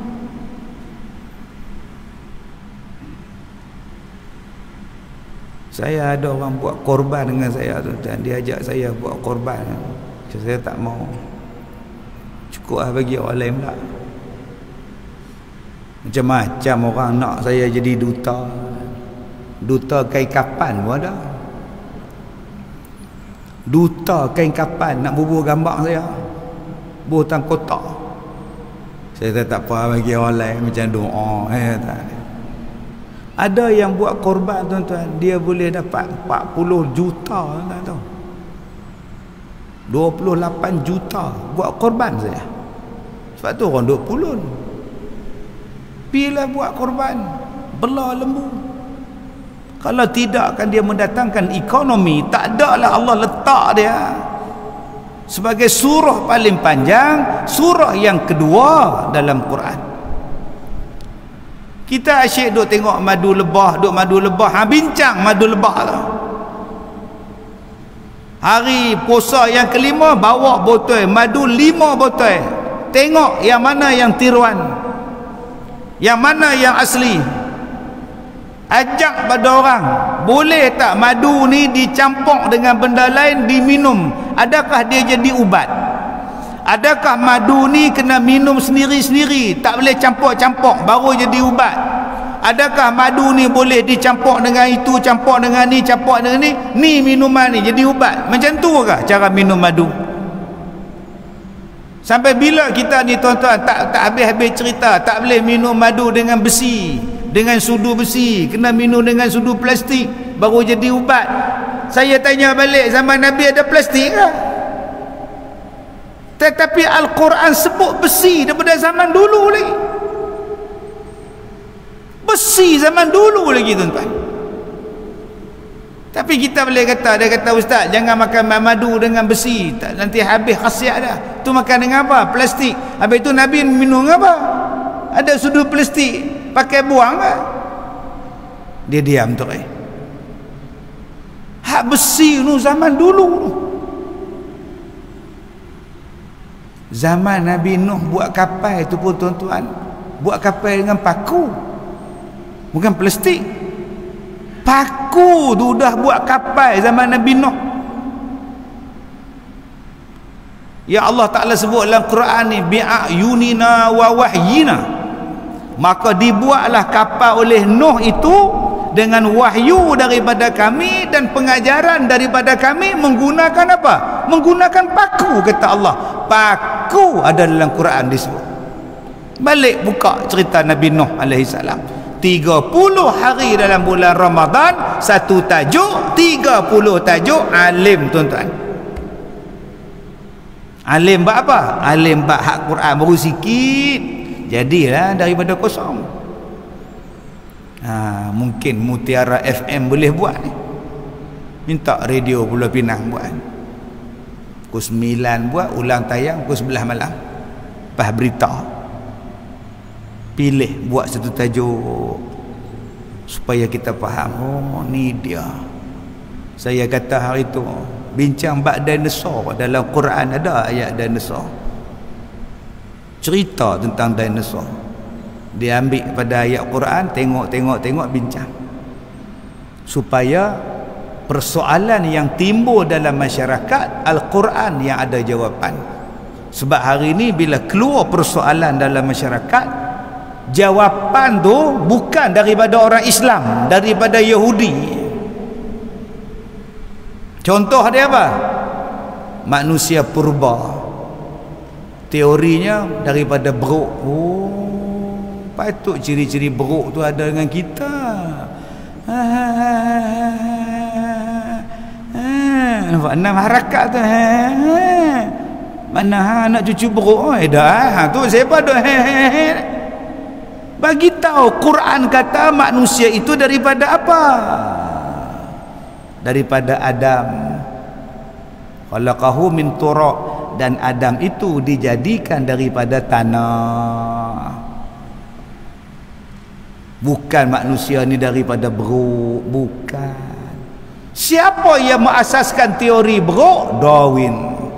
Saya ada orang buat korban dengan saya tu, dan dia ajak saya buat korban. Saya tak mau. Cukup lah bagi orang lain pula. Macam-macam orang nak saya jadi duta. Duta kain kapan pun ada. Duta kain kapan nak bubuh gambar saya, buatan kotak. Saya tak apa bagi orang lain macam doa. Tak. Ada yang buat korban tuan-tuan, dia boleh dapat 40 juta, tak tahu, 28 juta buat korban saya. Sebab tu orang duk pulun. Bila buat korban belah lembu. Kalau tidak kan dia mendatangkan ekonomi. Tak ada lah Allah letak dia sebagai surah paling panjang, surah yang kedua dalam Quran. Kita asyik duk tengok madu lebah, bincang madu lebah tu. Hari puasa yang kelima bawa botol madu 5 botol. Tengok yang mana yang tiruan, yang mana yang asli. Ajak pada orang, boleh tak madu ni dicampur dengan benda lain diminum? Adakah dia jadi ubat? Adakah madu ni kena minum sendiri-sendiri, tak boleh campur-campur baru jadi ubat? Adakah madu ni boleh dicampur dengan itu, campur dengan ni, campur dengan ni minuman ni jadi ubat? Macam tu ke cara minum madu? Sampai bila kita ni tuan-tuan tak habis-habis cerita, tak boleh minum madu dengan besi, dengan sudu besi, kena minum dengan sudu plastik baru jadi ubat. Saya tanya balik, zaman Nabi ada plastik ke? Tetapi Al-Quran sebut besi daripada zaman dulu lagi. Besi zaman dulu lagi tuan-tuan. Tapi kita boleh kata, dia kata ustaz jangan makan madu dengan besi, tak, nanti habis khasiat dah. Tu makan dengan apa? Plastik. Habis tu Nabi minum apa? Ada sudu plastik, pakai buang ke? Dia diam tu. Hak besi tu zaman dulu tu. Zaman Nabi Nuh buat kapal itu pun tuan-tuan, buat kapal dengan paku, bukan plastik. Paku tu dah buat kapal zaman Nabi Nuh. Ya Allah Ta'ala sebut dalam Quran ni bi'ayunina wa wahyina. Maka dibuatlah kapal oleh Nuh itu dengan wahyu daripada kami dan pengajaran daripada kami menggunakan apa? Menggunakan paku, kata Allah. Paku ada dalam Quran disebut. Balik buka cerita Nabi Nuh alaihi salam. 30 hari dalam bulan Ramadan, satu tajuk, 30 tajuk alim tuan-tuan. Alim bab apa? Alim bab hak Quran baru sikit. Jadilah daripada kosong. Mungkin Mutiara FM boleh buat ni. Minta radio Pulau Pinang buat. Pukul 9 buat, ulang tayang pukul 11 malam. Lepas berita. Pilih buat satu tajuk supaya kita faham. Oh, ni dia. Saya kata hari itu bincang bab dinosaur. Dalam Quran ada ayat dinosaur, cerita tentang dinosaur. Dia ambil pada ayat Quran, tengok bincang, supaya persoalan yang timbul dalam masyarakat, Al-Quran yang ada jawapan. Sebab hari ini bila keluar persoalan dalam masyarakat, jawapan tu bukan daripada orang Islam, daripada Yahudi. Contoh dia apa? Manusia purba. Teorinya daripada beruk. Oh, patut ciri-ciri beruk tu ada dengan kita. Nampak 6 harakat tu. Mana anak cucu beruk? Dah tu siapa tu? Bagi tahu Quran kata manusia itu daripada apa? Daripada Adam. Khalaqahu min turab, dan Adam itu dijadikan daripada tanah. Bukan manusia ni daripada beruk, bukan. Siapa yang mengasaskan teori beruk? Darwin.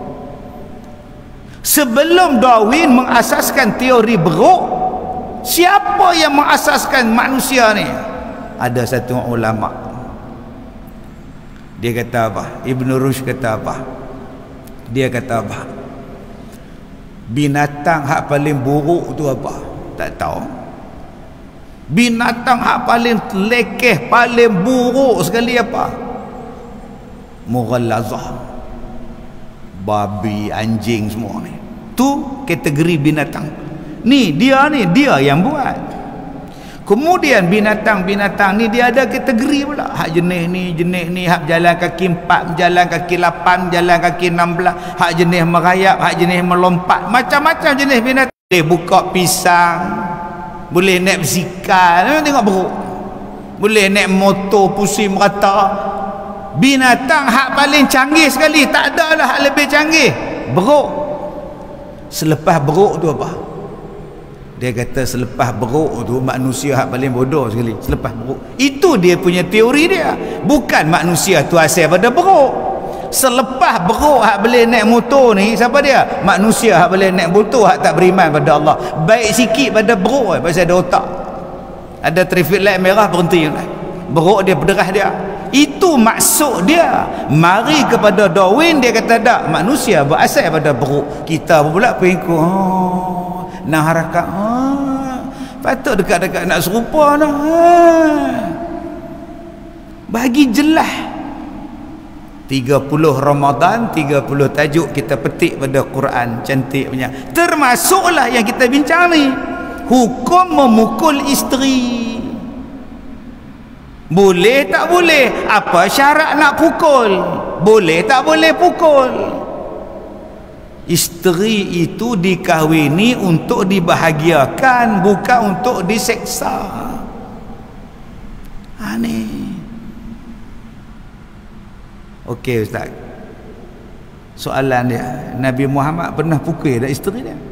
Sebelum Darwin mengasaskan teori beruk, siapa yang mengasaskan manusia ni? Ada satu ulama. Dia kata apa? Ibn Rushd kata apa? Dia kata apa? Binatang hak paling buruk tu apa? Tak tahu. Binatang hak paling lekeh, paling buruk sekali apa? Mughallazah. Babi, anjing semua ni. Tu kategori binatang. Ni dia yang buat. Kemudian binatang-binatang ni dia ada kategori pula. Hak jenis ni, hak jalan kaki 4, jalan kaki 8, jalan kaki 16, hak jenis merayap, hak jenis melompat, macam-macam jenis binatang. Boleh buka pisang, boleh naik basikal, tengok beruk. Boleh naik motor pusing merata. Binatang hak paling canggih sekali, tak ada lah hak lebih canggih. Beruk. Selepas beruk tu apa? Dia kata selepas beruk tu manusia hak paling bodoh sekali. Selepas beruk, itu dia punya teori dia. Bukan manusia tu asal pada beruk. Selepas beruk hak boleh naik motor ni, siapa dia? Manusia hak boleh naik motor, hak tak beriman pada Allah. Baik sikit pada beruk pasal ada otak. Ada traffic light merah, berhenti. Beruk dia, berderah dia. Itu maksud dia. Mari kepada Darwin, dia kata tak, manusia berasal pada beruk. Kita pula pengikut nak harakat. Patut dekat-dekat nak serupa dah. Bagi jelas. 30 Ramadan, 30 tajuk kita petik pada Quran cantik punya. Termasuklah yang kita bincang ni. Hukum memukul isteri. Boleh tak boleh? Apa syarat nak pukul? Boleh tak boleh pukul? Isteri itu dikahwini untuk dibahagiakan, bukan untuk diseksa. Aneh. Okey Ustaz, soalan dia, Nabi Muhammad pernah pukul tak isteri dia?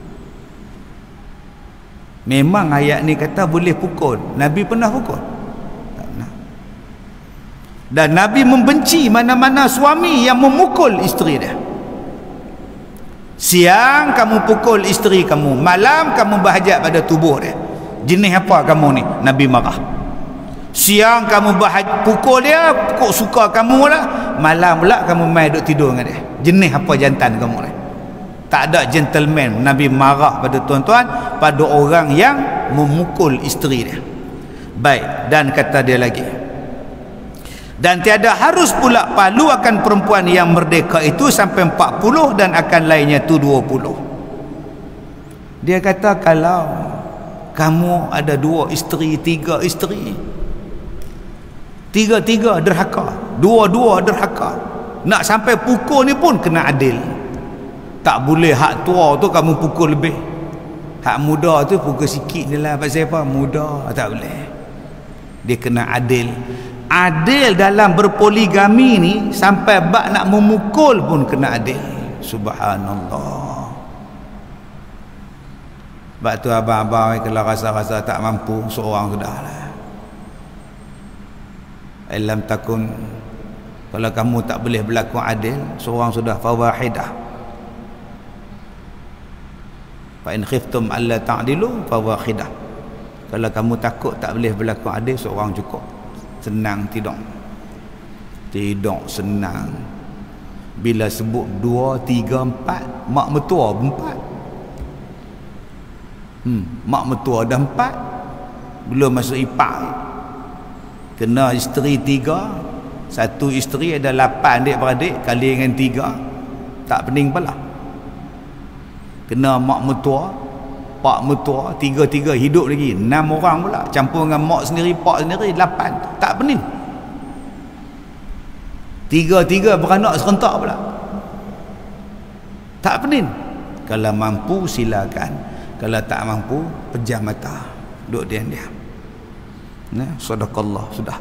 Memang ayat ni kata boleh pukul. Nabi pernah pukul? Tak pernah. Dan Nabi membenci mana-mana suami yang memukul isteri dia. Siang kamu pukul isteri kamu, malam kamu bahajat pada tubuh dia. Jenis apa kamu ni? Nabi marah. Siang kamu pukul dia, pukul suka kamu lah, malam pula kamu main duduk tidur dengan dia. Jenis apa jantan kamu ni? Tak ada gentleman. Nabi marah pada tuan-tuan pada orang yang memukul isteri dia. Baik, dan kata dia lagi, dan tiada harus pula palu akan perempuan yang merdeka itu sampai 40 dan akan lainnya itu 20. Dia kata kalau kamu ada 2 isteri, 3 isteri, 3 derhaka, 2 derhaka, nak sampai pukul ni pun kena adil. Tak boleh hak tua tu kamu pukul lebih, hak muda tu pukul sikit je lah. Pasal apa? Muda. Tak boleh. Dia kena adil. Adil dalam berpoligami ni, sampai bab nak memukul pun kena adil. Subhanallah. Sebab tu abang-abang kalau rasa-rasa tak mampu, seorang sudah lah. Alam takun, kalau kamu tak boleh berlaku adil, seorang sudah, fawahidah. Fa in khiftum alla ta'dilu fawahidah. Kalau kamu takut tak boleh berlaku adil, seorang cukup. Senang tidak? Tidak senang. Bila sebut 2, 3, 4, mak mertua 4. Mak mertua dah 4, belum masuk ipak. Kena isteri 3, Satu isteri ada 8 adik-beradik, kali dengan 3, tak pening pula. Kena mak mertua, pak mertua, 3 hidup lagi, 6 orang pula, campur dengan mak sendiri, pak sendiri, 8, tak pening. 3 beranak serentak pula, tak pening. Kalau mampu silakan, kalau tak mampu pejam mata, duduk diam-diam. Nah, sadaqallah, sudah.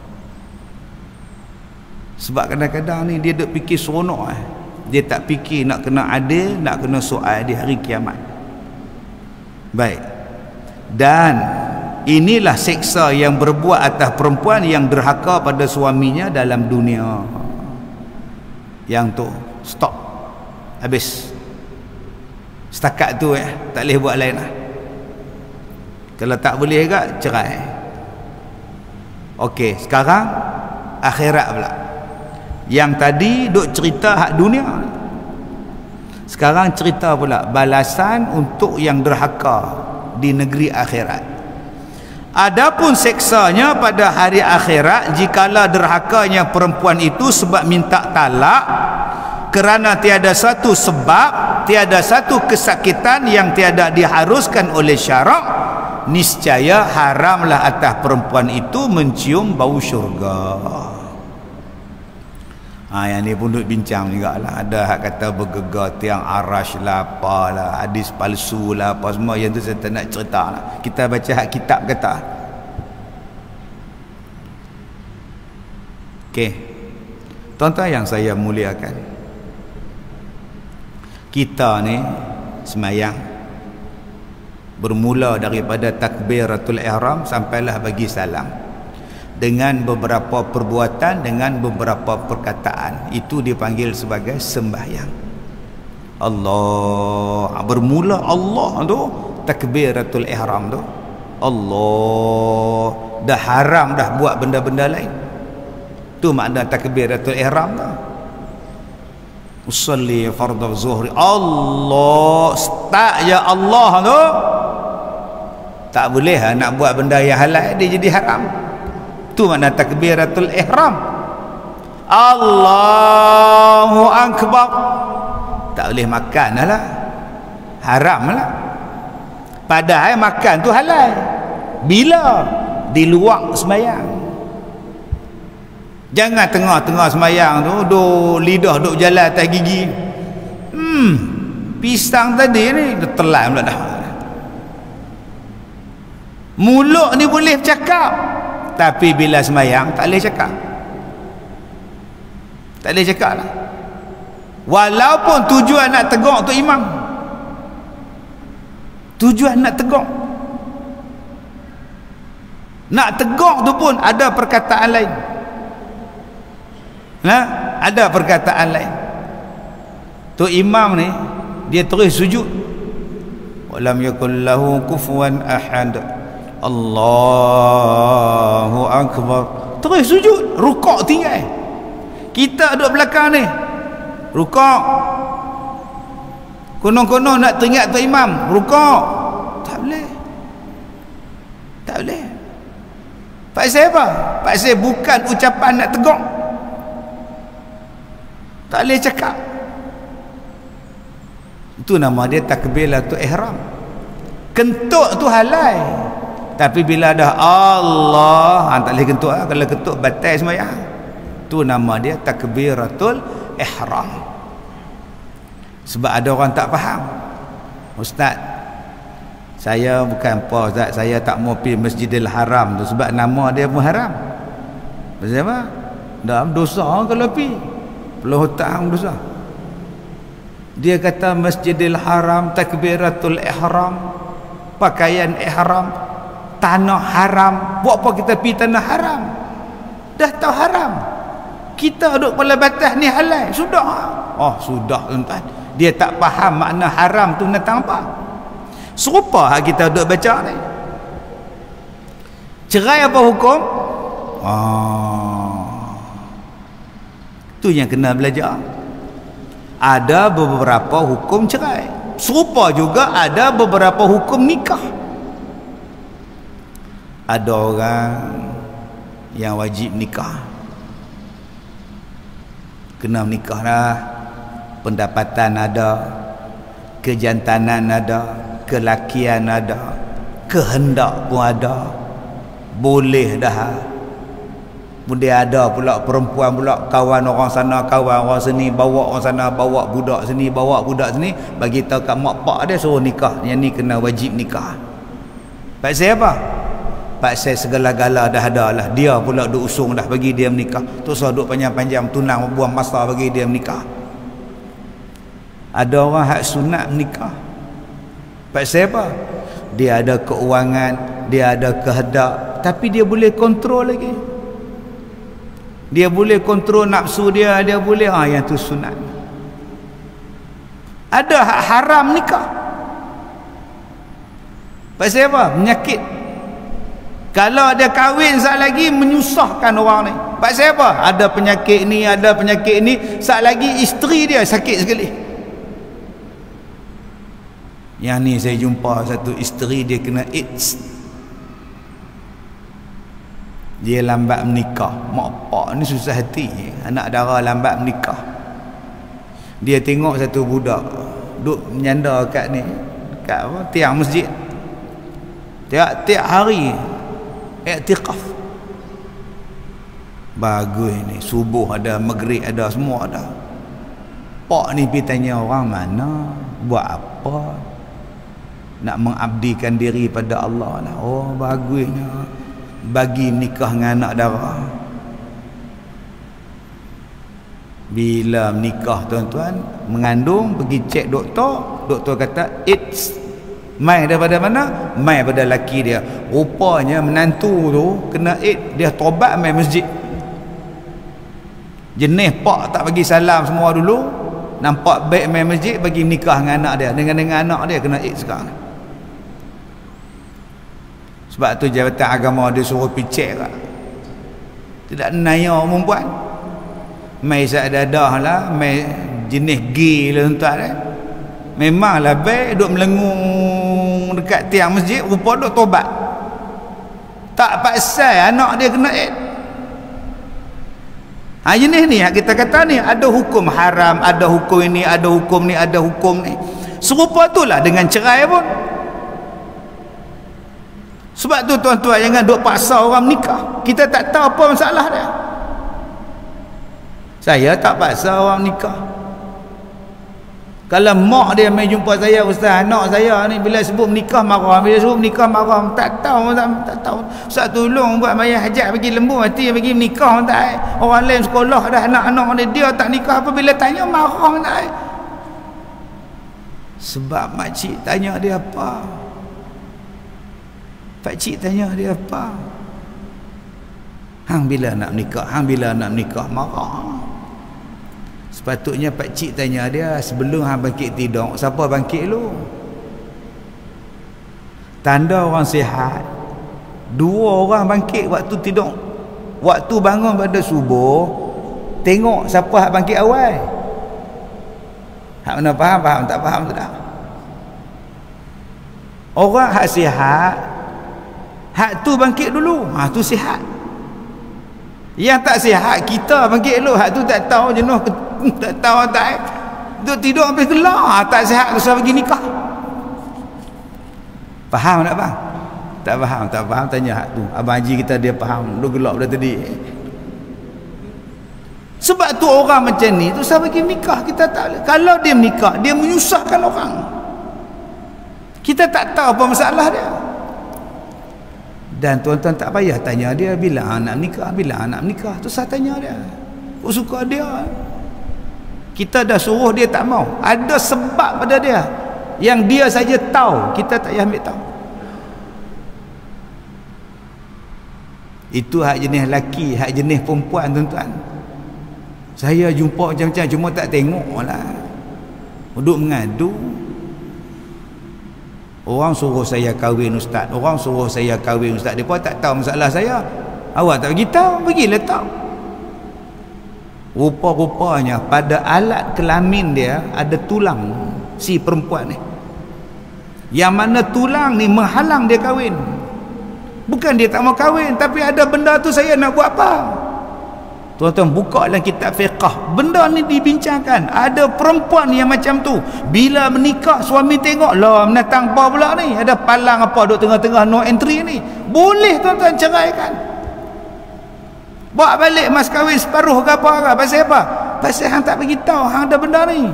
Sebab kadang-kadang ni dia duk fikir seronok, dia tak fikir nak kena adil, nak kena soal di hari kiamat. Baik. Dan inilah seksa yang berbuat atas perempuan yang derhaka pada suaminya dalam dunia. Yang tu stop, habis setakat tu, tak boleh buat lain lah. Kalau tak boleh juga cerai. Okey, sekarang akhirat pula. Yang tadi duk cerita hak dunia, sekarang cerita pula balasan untuk yang derhaka di negeri akhirat. Adapun seksanya pada hari akhirat, jikalau derhakanya perempuan itu sebab minta talak kerana tiada satu sebab, tiada satu kesakitan yang tiada diharuskan oleh syarak, niscaya haramlah atas perempuan itu mencium bau syurga. Yang ni pun duk bincang juga lah. Ada hak kata bergegar tiang arash lah, apalah, hadis palsu lah, apa semua. Yang tu saya tak nak cerita lah. Kita baca hak kitab kata. Okey, tuan-tuan yang saya muliakan, kita ni semayang bermula daripada takbiratul ihram sampailah bagi salam, dengan beberapa perbuatan, dengan beberapa perkataan. Itu dipanggil sebagai sembahyang. Allah, bermula Allah tu takbiratul ihram tu, Allah, dah haram dah buat benda-benda lain. Tu makna takbiratul ihram tu. Usalli fardhu zuhri, Allah, start ya Allah tu, tak boleh nak buat benda yang halal dia jadi haram. Tu makna takbiratul ihram. Allahu akbar, tak boleh makan lah, haram lah. Padahal makan tu halal bila di luar sembahyang. Jangan tengah-tengah sembahyang tu lidah duk jalan atas gigi. Pisang tadi ni dah telan pula dah. Mulut ni boleh cakap, tapi bila sembahyang tak boleh cakap. Tak boleh cakap lah. Walaupun tujuan nak tegur tu imam, tujuan nak tegur, nak tegur tu pun ada perkataan lain. Ada perkataan lain. Tu imam ni dia terus sujud. Walam yakul lahu kufuwan ahad. Allahu akbar. Terus sujud, rukuk tinggal. Kita duduk belakang ni, rukuk. Konon-konon nak teringat tu imam, rukuk. Tak boleh. Tak boleh. Pasal apa? Pasal bukan ucapan nak tegur. Tak boleh cakap. Itu nama dia takbiratul ihram. Kentut tu halal, tapi bila dah Allah, tak boleh kentut lah. Kalau kentut batal sembahyang. Itu nama dia takbiratul ihram. Sebab ada orang tak faham, Ustaz, saya bukan apa Ustaz, saya tak mau pergi Masjidil Haram tu sebab nama dia pun haram. Pasal apa? Dalam dosa kalau pergi, puluh hutang dosa. Dia kata Masjidil Haram, takbiratul ihram, pakaian ihram, tanah haram. Buat apa kita pergi tanah haram? Dah tahu haram, kita duduk pada batas ni halal. Sudah. Oh sudah tuan-tuan. Dia tak faham makna haram tu datang apa. Serupa kita duduk baca ni. Cerai apa hukum? Tu yang kena belajar. Ada beberapa hukum cerai. Serupa juga ada beberapa hukum nikah. Ada orang yang wajib nikah, kena menikah dah. Pendapatan ada, kejantanan ada, kelakian ada, kehendak pun ada, boleh dah. Kemudian ada pula perempuan pula, kawan orang sana, kawan orang sini, bawa orang sana, bawa budak sini, bawa budak sini, bagi tahu kat mak pak dia suruh nikah. Yang ni kena wajib nikah. Pasal apa? Pasal segala-gala dah ada lah. Dia pula duk usung dah bagi dia menikah. Tu so duk panjang-panjang tunang buang masa bagi dia menikah. Ada orang hak sunat menikah. Pasal apa? Dia ada keuangan, dia ada kehendak, tapi dia boleh kontrol lagi. Dia boleh kontrol nafsu dia, dia boleh yang tu sunat. Ada hak haram nikah. Pasal apa? Penyakit. Kalau dia kahwin sat lagi menyusahkan orang ni. Pasal apa? Ada penyakit ni, ada penyakit ni, sat lagi isteri dia sakit sekali. Yang ni saya jumpa satu isteri dia kena AIDS. Dia lambat menikah. Mak pak ni susah hati. Anak dara lambat menikah. Dia tengok satu budak duk menyanda kat ni, kat apa? Tiang masjid. Tiap hari iktikaf. Bagus ni. Subuh ada, maghrib ada, semua ada. Pak ni pergi tanya orang mana, buat apa? Nak mengabdikan diri pada Allah lah. Oh bagusnya bagi nikah dengan anak dara. Bila menikah tuan-tuan, mengandung, pergi cek doktor, doktor kata AIDS. Mai daripada mana? Mai pada laki dia. Rupanya menantu tu kena AIDS, dia tobat mai masjid. Jenis pak tak bagi salam semua dulu, nampak baik mai masjid, bagi nikah dengan anak dia. Dengan anak dia kena AIDS sekarang. Sebab tu Jabatan Agama dia suruh picek kat. Tidak naya perempuan. Mai sadadah lah, mai jenis gay lah tuan eh. Memanglah baik duk melengung dekat tiang masjid, rupa duk tobat. Tak pasal anak dia kena AIDS. Jenis ni yang kita kata ni, ada hukum haram, ada hukum ini, ada hukum ni, ada hukum ni. Serupa itulah dengan cerai pun. Sebab tu tuan-tuan jangan duk paksa orang nikah. Kita tak tahu apa masalah dia. Saya tak paksa orang nikah. Kalau mak dia mai jumpa saya, ustaz, anak saya ni bila sebut menikah marah, bila sebut menikah marah, tak tahu. Ustaz tolong buat mayat hajat bagi lembu mati, bagi menikah tak. Orang lain sekolah dah anak-anak dia tak nikah, apa bila tanya marah tak. Sebab makcik tanya dia apa? Pakcik tanya dia apa? Hang bila nak menikah? Hang bila nak menikah? Marah. Sepatutnya pakcik tanya dia sebelum hang bangkit tidur, siapa bangkit lu? Tanda orang sihat, dua orang bangkit waktu tidur. Waktu bangun pada subuh, tengok siapa hak bangkit awal. Hak mana faham? Faham tak faham tak? Orang hak sihat, hak tu bangkit dulu. Tu sihat. Yang tak sihat kita bangkit dulu. Hak tu tak tahu jenuh tak tahu tak. Duk tidur sampai gelap. Tak sihat susah bagi nikah. Faham tak bang? Tak faham, tak faham tanya hak tu. Abang Haji kita dia faham. Duk gelap dah tadi. Sebab tu orang macam ni tu susah bagi nikah. Kita tak boleh. Kalau dia menikah, dia menyusahkan orang. Kita tak tahu apa masalah dia. Dan tuan-tuan tak payah tanya dia bila anak menikah, bila anak menikah. Tu saya tanya dia. Kau suka dia. Kita dah suruh dia tak mau. Ada sebab pada dia. Yang dia saja tahu. Kita tak payah ambil tahu. Itu hak jenis lelaki, hak jenis perempuan tuan-tuan. Saya jumpa macam-macam, cuma tak tengok lah. Duduk mengadu. Orang suruh saya kahwin ustaz, orang suruh saya kahwin ustaz. Dia pun tak tahu masalah saya. Awak tak bagi tahu, bagilah tahu. Rupa-rupanya pada alat kelamin dia ada tulang si perempuan ni. Yang mana tulang ni menghalang dia kahwin. Bukan dia tak mau kahwin, tapi ada benda tu saya nak buat apa? Tuan-tuan buka dalam kitab fiqh, benda ni dibincangkan. Ada perempuan yang macam tu, bila menikah suami tengok, lah menatang apa pula ni, ada palang apa duduk tengah-tengah no entry ni, boleh tuan-tuan ceraikan. Bawa balik mas kahwin separuh ke apa ke. Pasal apa? Pasal hang tak beritahu hang ada benda ni.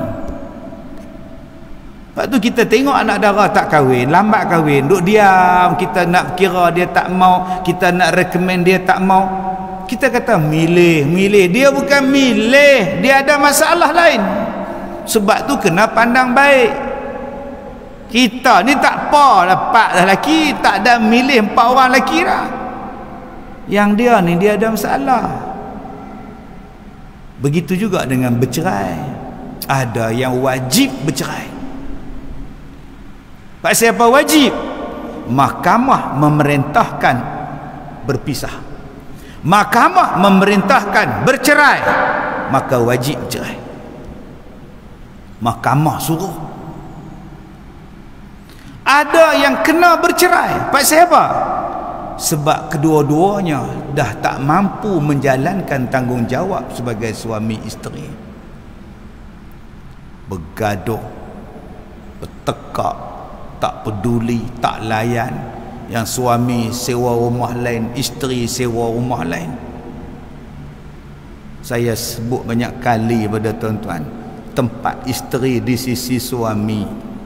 Lepas tu kita tengok anak dara tak kahwin, lambat kahwin, duduk diam, kita nak kira dia tak mau, kita nak recommend dia tak mau. Kita kata milih. Dia bukan milih, dia ada masalah lain. Sebab tu kena pandang baik. Kita ni tak apa dapat lelaki, tak ada milih 4 orang lelaki dah. Yang dia ni dia ada masalah. Begitu juga dengan bercerai. Ada yang wajib bercerai. Pasal apa wajib? Mahkamah memerintahkan berpisah. Mahkamah memerintahkan bercerai, maka wajib bercerai. Mahkamah suruh. Ada yang kena bercerai. Pasal apa? Sebab kedua-duanya dah tak mampu menjalankan tanggungjawab sebagai suami isteri. Bergaduh, bertekak, tak peduli, tak layan. Yang suami sewa rumah lain, isteri sewa rumah lain. Saya sebut banyak kali pada tuan-tuan, tempat isteri di sisi suami.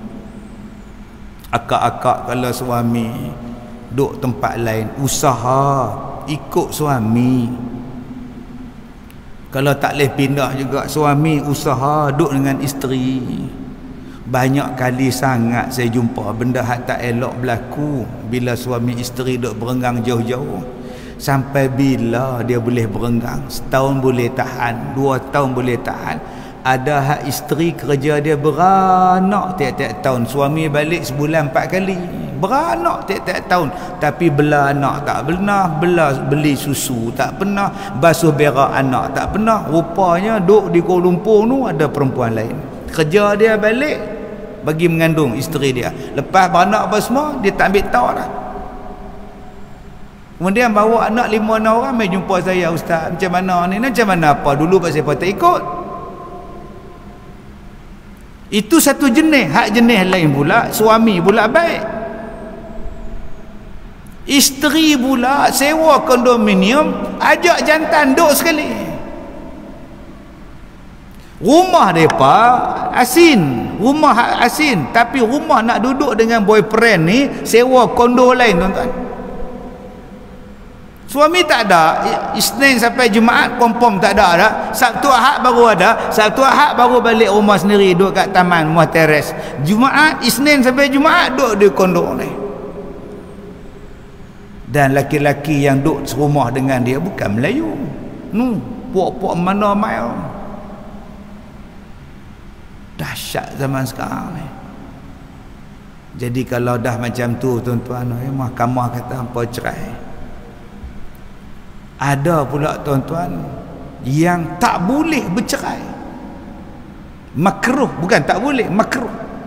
Akak-akak kalau suami duduk tempat lain, usaha ikut suami. Kalau tak boleh pindah juga, suami usaha duduk dengan isteri. Banyak kali sangat saya jumpa benda hak tak elok berlaku bila suami isteri duk berenggang jauh-jauh. Sampai bila dia boleh berenggang? Setahun boleh tahan, 2 tahun boleh tahan. Ada hak isteri kerja dia beranak tiap-tiap tahun, suami balik sebulan 4 kali, beranak tiap-tiap tahun. Tapi bela anak tak pernah, beli susu tak pernah, basuh berak anak tak pernah. Rupanya duk di Kuala Lumpur tu ada perempuan lain. Kerja dia balik bagi mengandung isteri dia. Lepas beranak apa semua, dia tak ambil tahu dah. Kemudian bawa anak 5-6 orang mai jumpa saya, ustaz macam mana ni? Macam mana apa? Dulu pasal apa tak ikut? Itu satu jenis. Hak jenis lain pula, suami pula baik, isteri pula sewa kondominium, ajak jantan duduk sekali. Rumah mereka asin, rumah asin, tapi rumah nak duduk dengan boyfriend ni sewa kondo lain, tuan-tuan. Suami tak ada, Isnin sampai Jumaat confirm tak ada dah. Sabtu Ahad baru ada, Sabtu Ahad baru balik rumah sendiri, duduk kat taman, rumah teres. Jumaat, Isnin sampai Jumaat duduk di kondo ni. Dan laki-laki yang duduk serumah dengan dia bukan Melayu. Puak-puak mana mai. Dahsyat zaman sekarang ni. Jadi kalau dah macam tu, tuan-tuan, mahkamah kata hampa cerai. Ada pula tuan-tuan yang tak boleh bercerai, makruh, bukan tak boleh, makruh.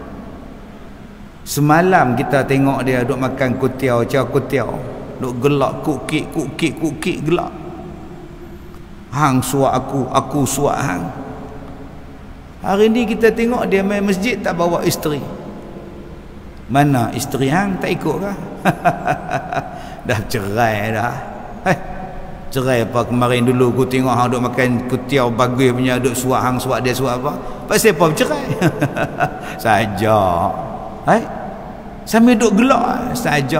Semalam kita tengok dia duk makan kutiau, duk gelak kukik gelak. Hang suak aku suak hang. Hari ni kita tengok dia main masjid tak bawa isteri. Mana isteri hang tak ikut kah? Dah cerai dah. Cerai apa? Kemarin dulu aku tengok hang duk makan kutiau bagus punya, duk suak hang suak dia suak apa? Pasal apa bercerai? Saja. Sambil duk gelak saja.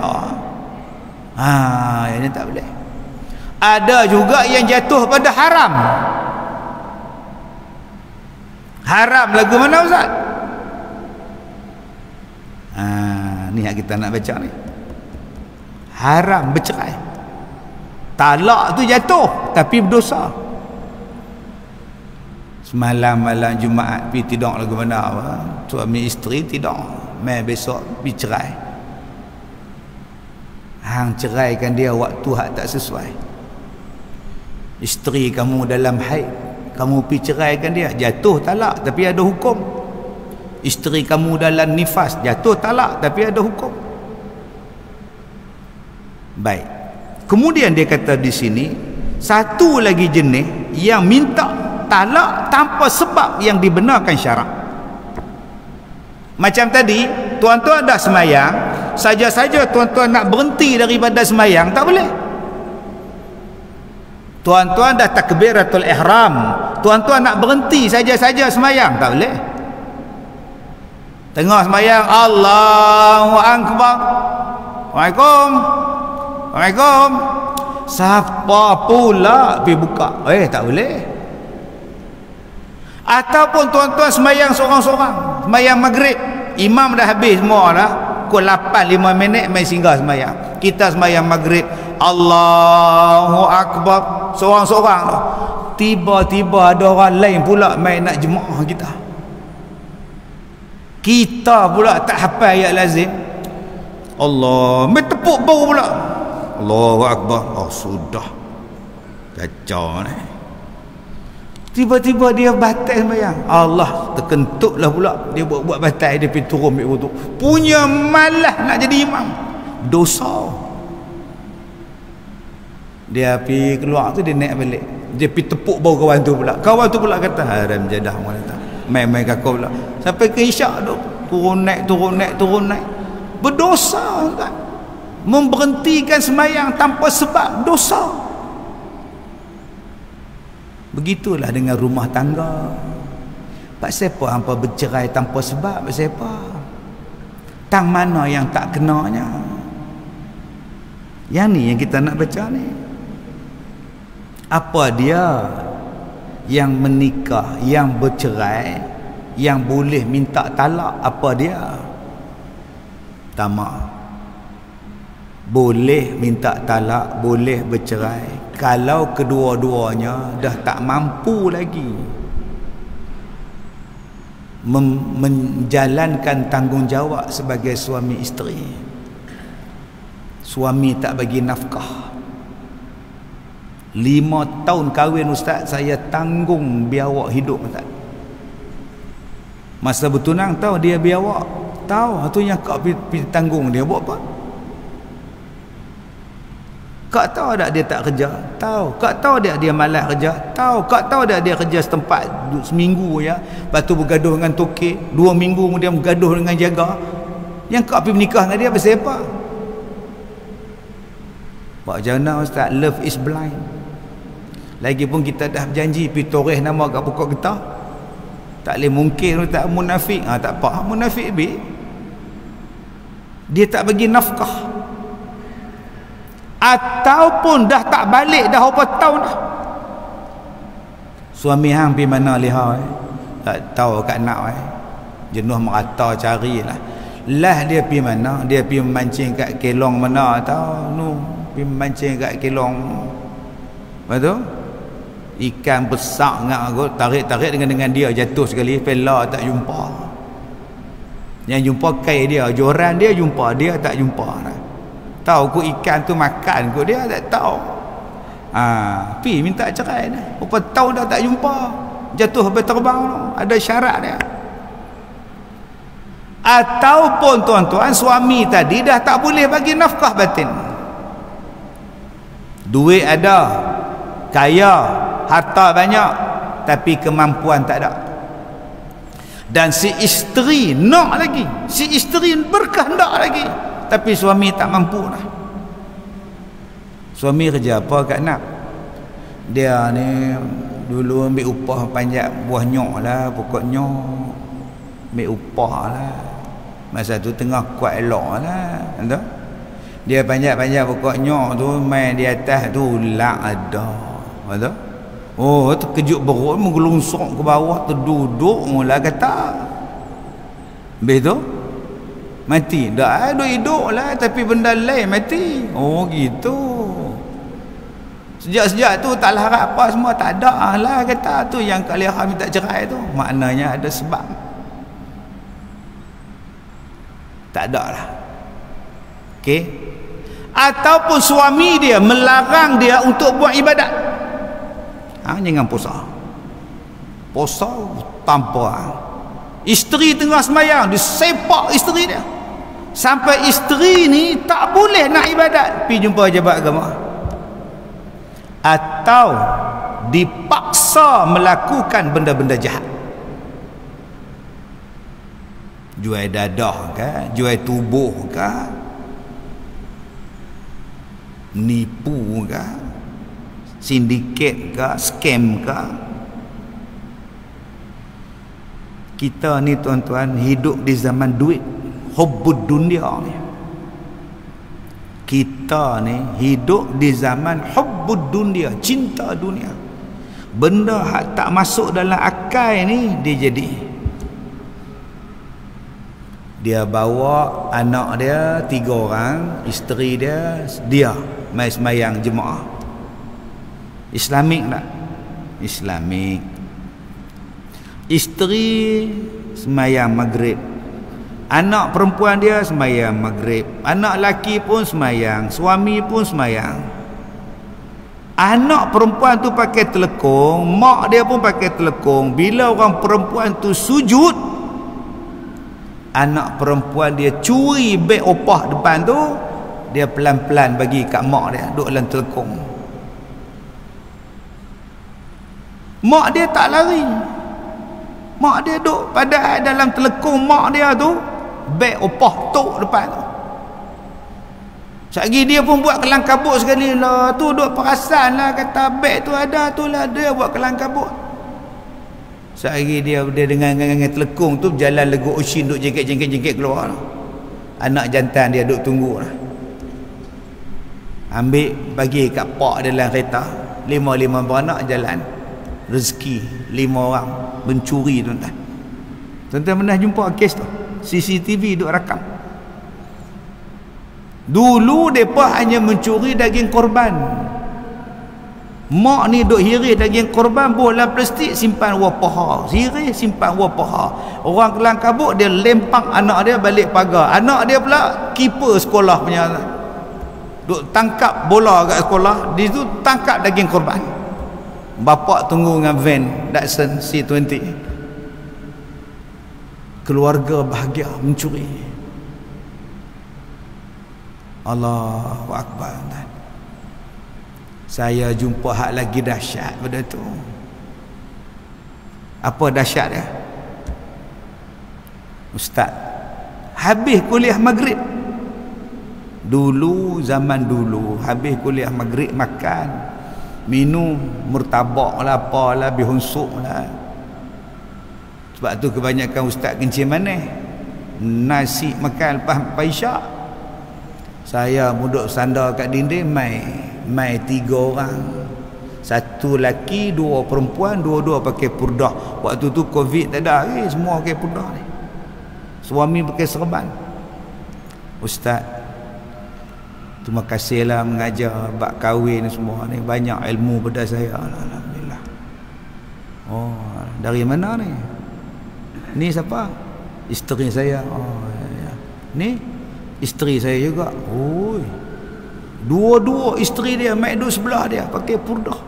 Ini tak boleh. Ada juga yang jatuh pada haram. Haram lagu mana ustaz? Ni yang kita nak baca ni. Haram bercerai. Talak tu jatuh tapi berdosa. Semalam malam Jumaat pergi tidur lagu mana apa? Suami isteri tidur. Mai besok pergi cerai. Hang ceraikan dia waktu hak tak sesuai. Isteri kamu dalam haid, kamu pergi ceraikan dia, jatuh talak tapi ada hukum. Isteri kamu dalam nifas, jatuh talak tapi ada hukum. Baik. Kemudian dia kata di sini satu lagi jenis yang minta talak tanpa sebab yang dibenarkan syarak. Macam tadi, tuan-tuan dah semayang, saja-saja tuan-tuan nak berhenti daripada semayang, tak boleh. Tuan-tuan dah takbiratul ihram, tuan-tuan nak berhenti saja-saja semayang, tak boleh. Tengah semayang, Allahu Akbar, Waalaikum, Waalaikum, siapa pula pergi buka? Tak boleh. Ataupun tuan-tuan semayang seorang-seorang, semayang maghrib, imam dah habis semua dah, pukul 8:05 main singgah semayang. Kita semayang maghrib, Allahu Akbar, seorang-seorang dah. Tiba-tiba ada orang lain pula main nak jemaah kita. Kita pula tak hafal ayat lazim, Allah, main tepuk bau pula, Allahu Akbar. Oh sudah, kacau ni. Tiba-tiba dia batal sembahyang, Allah, terkentutlah pula dia buat batal, dia pergi turun ambil wudu, punya malas nak jadi imam, dosa. Dia pergi keluar tu, dia naik balik, dia pergi tepuk bau kawan tu pula kata haram jadah wanita, main-main kakau pula sampai ke isyak tu, turun naik, berdosa kan? Memberhentikan sembahyang tanpa sebab, dosa. Begitulah dengan rumah tangga. Pak siapa hampa bercerai tanpa sebab? Pak siapa? Tang mana yang tak kenanya? Yang ni yang kita nak baca ni. Apa dia yang menikah, yang bercerai, yang boleh minta talak? Apa dia? Tamak. Boleh minta talak, boleh bercerai kalau kedua-duanya dah tak mampu lagi menjalankan tanggungjawab sebagai suami isteri. Suami tak bagi nafkah, 5 tahun kahwin ustaz, saya tanggung biawak hidup ustaz. Masa bertunang tahu dia biawak, tahu tu yang kau pergi tanggung dia buat apa? Kak tahu tak dia tak kerja? Tahu. Kak tahu dia malas kerja? Tahu. Kak tahu tak dia kerja setempat seminggu ya, lepas tu bergaduh dengan tokek, 2 minggu kemudian bergaduh dengan jaga. Yang kak pergi menikah dengan dia pasal apa? Pak jana ustaz, love is blind. Lagipun kita dah berjanji pergi toreh nama kat pokok getah, tak boleh mungkin ustaz munafik. Tak apa, munafik be, dia tak bagi nafkah, ataupun dah tak balik dah berapa tahun dah. Suami hang pergi mana lihat tak tahu kat nak jenuh merata carilah. Lah dia pergi mana? Dia pergi memancing kat kelong mana tahu nu, pergi memancing kat kelong. Betul? Ikan besar ngak aku tarik dengan dia jatuh sekali, pela tak jumpa. Yang jumpa kai dia, joran dia jumpa, dia tak jumpa dah. Tahu ku ikan tu makan ku, dia tak tahu. Pi minta cerai dah. Berapa tahun dah tak jumpa. Jatuh berterbang tu. Ada syarat dia. Ataupun tuan-tuan, suami tadi dah tak boleh bagi nafkah batin. Duit ada, kaya, harta banyak, tapi kemampuan tak ada. Dan si isteri nak lagi, si isteri berkehendak lagi, tapi suami tak mampu dah. Suami kerja apa kat nak? Dia ni dulu ambil upah panjat buah nyok lah, pokok nyok, ambil upah lah. Masa tu tengah kuat elok lah, entah. Dia panjat-panjat pokok nyok tu, main di atas tu lak ada, entah. Oh, terkejut berut, menggelungsok ke bawah, terduduk mula kata. Habis tu mati. Dah ada hidup lah, tapi benda lain mati. Oh gitu. Sejak-sejak tu tak harap apa semua, tak ada lah kata. Tu yang Kak Liha minta cerai tu, maknanya ada sebab. Tak ada lah. Okey. Ataupun suami dia melarang dia untuk buat ibadat. Jangan puasa. Puasa tanpa. Isteri tengah semayang, disepak isteri dia. Sampai isteri ni tak boleh nak ibadat, pergi jumpa pejabat agama. Atau dipaksa melakukan benda-benda jahat. Jual dadah ke, jual tubuh ke, nipu ke, sindiket ke, scam ke. Kita ni tuan-tuan hidup di zaman duit, hubbud dunia ni. Kita ni hidup di zaman hubbud dunia, cinta dunia. Benda hak tak masuk dalam akal ni dia jadi. Dia bawa anak dia 3 orang, isteri dia mai sembahyang jemaah. Islamik tak? Islamik. Isteri sembahyang maghrib, anak perempuan dia sembahyang maghrib, anak laki pun sembahyang, suami pun sembahyang. Anak perempuan tu pakai telekung, mak dia pun pakai telekung. Bila orang perempuan tu sujud, anak perempuan dia curi beg opah depan tu, dia pelan-pelan bagi kat mak dia duduk dalam telekung. Mak dia tak lari, mak dia duduk pada dalam telekung mak dia tu, beg opah tok depan tu. Sekali dia pun buat kelang kabut sekali lah, tu duduk perasan lah, kata beg tu ada tu lah, dia buat kelang kabut. Sekali dia dengan telekung tu jalan Legu Ocean, duduk jengket keluar lah. Anak jantan dia duduk tunggu lah. Ambil bagi kat pak dia dalam kereta, 5 beranak jalan rezeki 5 orang mencuri tuan-tuan. Tuan-tuan pernah jumpa kes tu, CCTV duk rakam. Dulu mereka hanya mencuri daging korban. Mak ni duk hiris daging korban, bola plastik simpan wah paha, hiris simpan wah paha. Orang kelang kabut dia lempang anak dia balik pagar. Anak dia pula keeper sekolah punya, duk tangkap bola kat sekolah, di situ tangkap daging korban. Bapak tunggu dengan van Datsun C20. Keluarga bahagia mencuri. Allahu Akbar. Saya jumpa hak lagi dahsyat pada tu. Apa dahsyat dia? Ustaz habis kuliah maghrib. Dulu, zaman dulu, habis kuliah maghrib makan, minum, murtabak lah, apalah, bihun sup lah. Sebab tu kebanyakan ustaz kencing manis, nasi makan lepas isyak. Saya duduk sandar kat dinding, mai 3 orang, 1 laki 2 perempuan, 2 pakai purdah. Waktu tu covid tak ada lagi, semua pakai purdah ni. Suami pakai serban. Ustaz, terima kasihlah mengajar bab kahwin semua ni, banyak ilmu pada saya. Alhamdulillah. Oh, dari mana ni? Ni siapa? Isteri saya. Oh ya. Ni isteri saya juga. Oi. Dua-dua isteri dia mai duduk sebelah dia pakai purdah.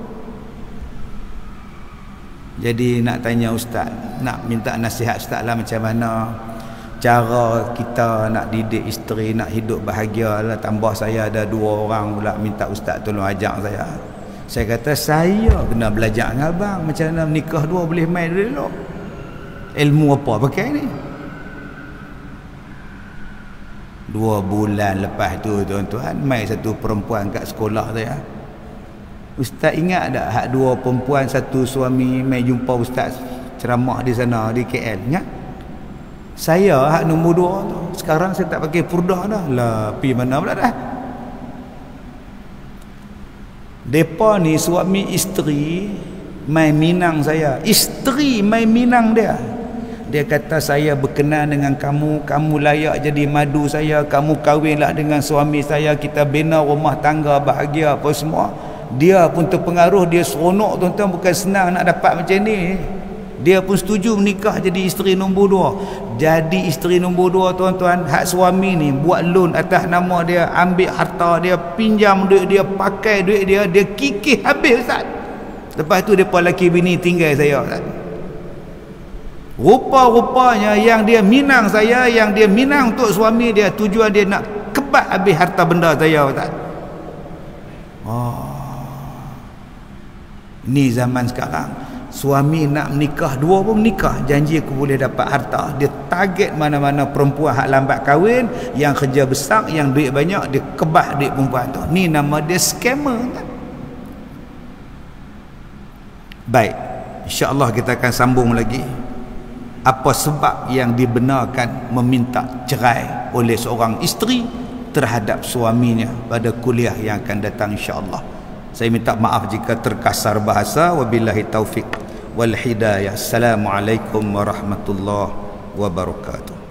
Jadi nak tanya ustaz, nak minta nasihat ustaz lah, macam mana cara kita nak didik isteri, nak hidup bahagia lah. Tambah saya ada 2 orang pula minta ustaz tolong ajak saya. Saya kata saya kena belajar dengan abang macam mana menikah 2 boleh main dulu. Ilmu apa pakai ni? 2 bulan lepas tu tuan-tuan, mai 1 perempuan kat sekolah saya. Ustaz ingat tak hak 2 perempuan 1 suami mai jumpa ustaz ceramah di sana di KL? Ingat? Saya hak nombor 2 tu. Sekarang saya tak pakai purdah dah. Lah pi mana pula dah. Depa ni suami isteri mai minang saya. Isteri mai minang dia. Dia kata saya berkenan dengan kamu, kamu layak jadi madu saya, kamu kahwinlah dengan suami saya, kita bina rumah tangga bahagia apa semua. Dia pun terpengaruh, dia seronok tuan-tuan, bukan senang nak dapat macam ni. Dia pun setuju menikah jadi isteri nombor 2. Jadi isteri nombor 2 tuan-tuan, hak suami ni buat loan atas nama dia, ambil harta dia, pinjam duit dia, pakai duit dia, dia kikih habis ustaz. Lepas tu depa laki bini tinggal saya ustaz. Rupa-rupanya yang dia minang saya, yang dia minang untuk suami dia, tujuan dia nak kebat habis harta benda saya ustaz. Oh. Ni zaman sekarang, suami nak menikah, dua pun menikah, janji aku boleh dapat harta. Dia target mana-mana perempuan hak lambat kahwin, yang kerja besar, yang duit banyak, dia kebah duit perempuan tu. Ni nama dia scammer kan? Baik, insya-Allah kita akan sambung lagi. Apa sebab yang dibenarkan meminta cerai oleh seorang isteri terhadap suaminya pada kuliah yang akan datang insya-Allah. Saya minta maaf jika terkasar bahasa. Wabillahi taufik wal hidayah. Assalamualaikum warahmatullahi wabarakatuh.